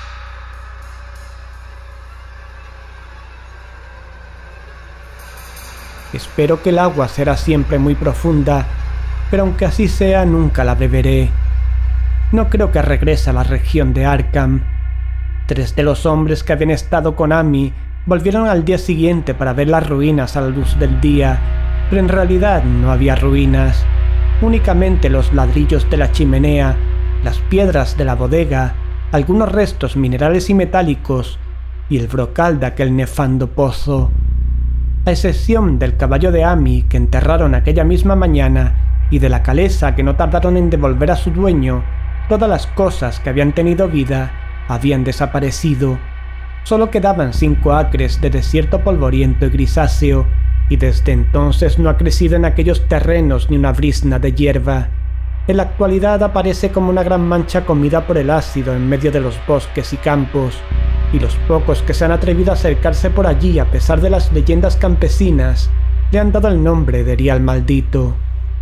Espero que el agua será siempre muy profunda, pero aunque así sea, nunca la beberé. No creo que regrese a la región de Arkham. Tres de los hombres que habían estado con Amy volvieron al día siguiente para ver las ruinas a la luz del día, pero en realidad no había ruinas, únicamente los ladrillos de la chimenea, las piedras de la bodega, algunos restos minerales y metálicos y el brocal de aquel nefando pozo. A excepción del caballo de Amy que enterraron aquella misma mañana y de la calesa que no tardaron en devolver a su dueño, todas las cosas que habían tenido vida habían desaparecido. Solo quedaban cinco acres de desierto polvoriento y grisáceo, y desde entonces no ha crecido en aquellos terrenos ni una brizna de hierba. En la actualidad aparece como una gran mancha comida por el ácido en medio de los bosques y campos, y los pocos que se han atrevido a acercarse por allí a pesar de las leyendas campesinas le han dado el nombre de Erial Maldito.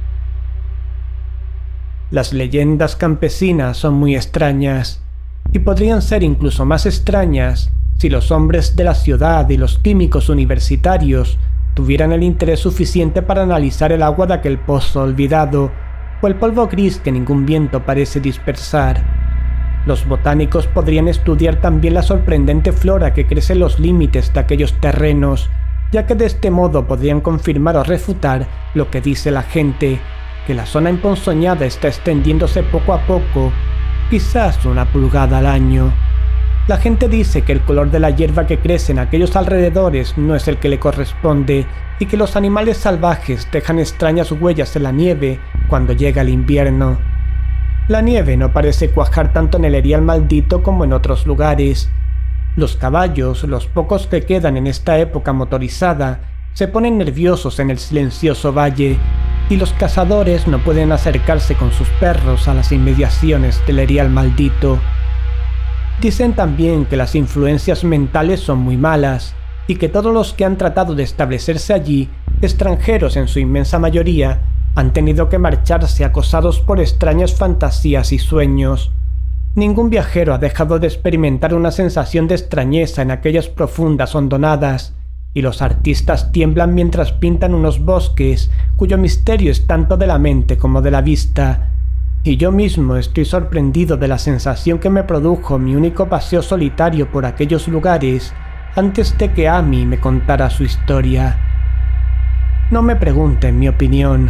Las leyendas campesinas son muy extrañas, y podrían ser incluso más extrañas si los hombres de la ciudad y los químicos universitarios tuvieran el interés suficiente para analizar el agua de aquel pozo olvidado, o el polvo gris que ningún viento parece dispersar. Los botánicos podrían estudiar también la sorprendente flora que crece en los límites de aquellos terrenos, ya que de este modo podrían confirmar o refutar lo que dice la gente, que la zona emponzoñada está extendiéndose poco a poco, quizás una pulgada al año. La gente dice que el color de la hierba que crece en aquellos alrededores no es el que le corresponde y que los animales salvajes dejan extrañas huellas en la nieve cuando llega el invierno. La nieve no parece cuajar tanto en el Erial Maldito como en otros lugares. Los caballos, los pocos que quedan en esta época motorizada, se ponen nerviosos en el silencioso valle, y los cazadores no pueden acercarse con sus perros a las inmediaciones del Erial Maldito. Dicen también que las influencias mentales son muy malas, y que todos los que han tratado de establecerse allí, extranjeros en su inmensa mayoría, han tenido que marcharse acosados por extrañas fantasías y sueños. Ningún viajero ha dejado de experimentar una sensación de extrañeza en aquellas profundas hondonadas, y los artistas tiemblan mientras pintan unos bosques cuyo misterio es tanto de la mente como de la vista. Y yo mismo estoy sorprendido de la sensación que me produjo mi único paseo solitario por aquellos lugares antes de que Amy me contara su historia. No me pregunten mi opinión.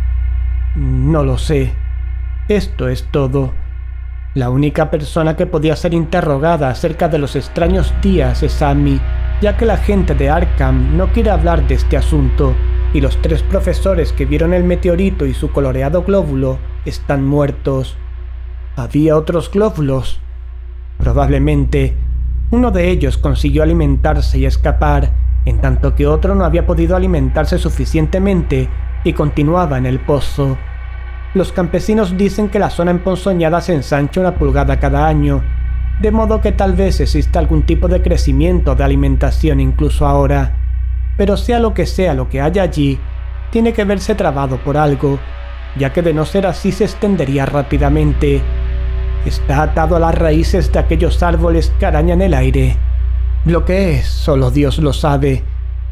No lo sé. Esto es todo. La única persona que podía ser interrogada acerca de los extraños días es Amy, ya que la gente de Arkham no quiere hablar de este asunto, y los tres profesores que vieron el meteorito y su coloreado glóbulo están muertos. ¿Había otros glóbulos? Probablemente. Uno de ellos consiguió alimentarse y escapar, en tanto que otro no había podido alimentarse suficientemente y continuaba en el pozo. Los campesinos dicen que la zona emponzoñada se ensancha una pulgada cada año, de modo que tal vez exista algún tipo de crecimiento de alimentación incluso ahora. Pero sea lo que sea lo que haya allí, tiene que verse trabado por algo, ya que de no ser así se extendería rápidamente. Está atado a las raíces de aquellos árboles que arañan el aire. Lo que es, solo Dios lo sabe.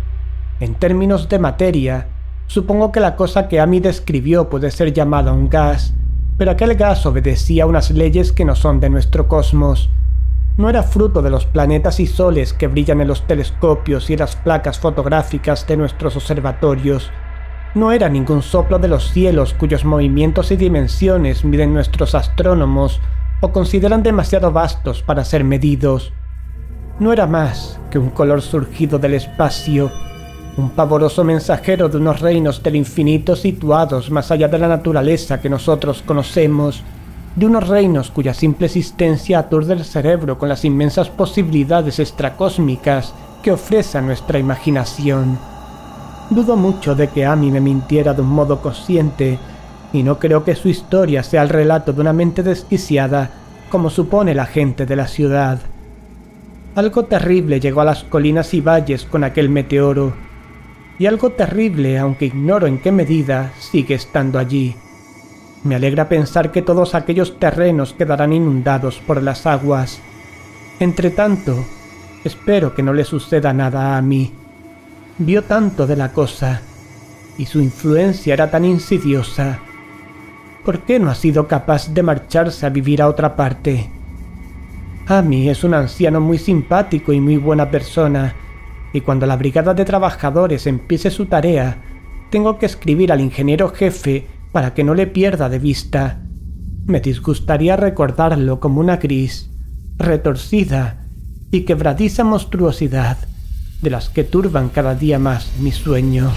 En términos de materia, supongo que la cosa que Amy describió puede ser llamada un gas, pero aquel gas obedecía a unas leyes que no son de nuestro cosmos. No era fruto de los planetas y soles que brillan en los telescopios y las placas fotográficas de nuestros observatorios. No era ningún soplo de los cielos cuyos movimientos y dimensiones miden nuestros astrónomos o consideran demasiado vastos para ser medidos. No era más que un color surgido del espacio, un pavoroso mensajero de unos reinos del infinito situados más allá de la naturaleza que nosotros conocemos, de unos reinos cuya simple existencia aturde el cerebro con las inmensas posibilidades extracósmicas que ofrece a nuestra imaginación. Dudo mucho de que Amy me mintiera de un modo consciente, y no creo que su historia sea el relato de una mente desquiciada, como supone la gente de la ciudad. Algo terrible llegó a las colinas y valles con aquel meteoro, y algo terrible, aunque ignoro en qué medida, sigue estando allí. Me alegra pensar que todos aquellos terrenos quedarán inundados por las aguas. Entretanto, espero que no le suceda nada a Amy. Vio tanto de la cosa, y su influencia era tan insidiosa. ¿Por qué no ha sido capaz de marcharse a vivir a otra parte? Amy es un anciano muy simpático y muy buena persona, y cuando la brigada de trabajadores empiece su tarea, tengo que escribir al ingeniero jefe para que no le pierda de vista. Me disgustaría recordarlo como una gris, retorcida y quebradiza monstruosidad, de las que turban cada día más mi sueño.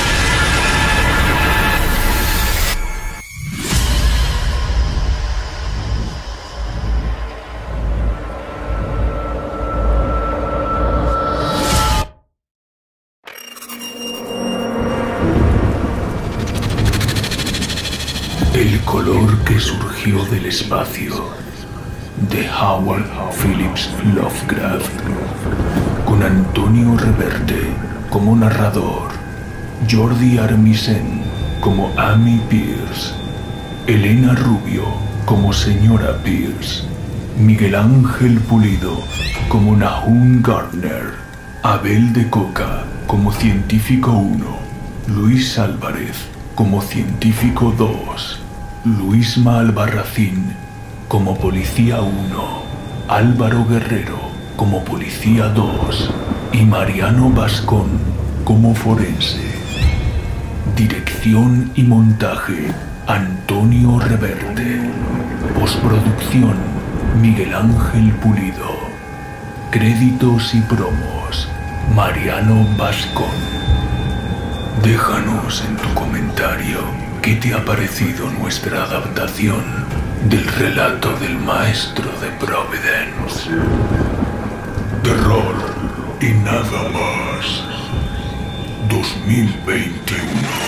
El color que surgió del espacio, de Howard Phillips Lovecraft, con Antonio Reverte como narrador, Jordi Armisen como Amy Pierce, Elena Rubio como señora Pierce, Miguel Ángel Pulido como Nahum Gardner, Abel de Coca como científico uno, Luis Álvarez como científico dos, Luisma Albarracín como policía uno, Álvaro Guerrero como policía dos y Mariano Bascón como forense. Dirección y montaje, Antonio Reverte. Postproducción, Miguel Ángel Pulido. Créditos y promos, Mariano Bascón. Déjanos en tu comentario qué te ha parecido nuestra adaptación del relato del maestro de Providence. Terror y nada más. dos mil veintiuno.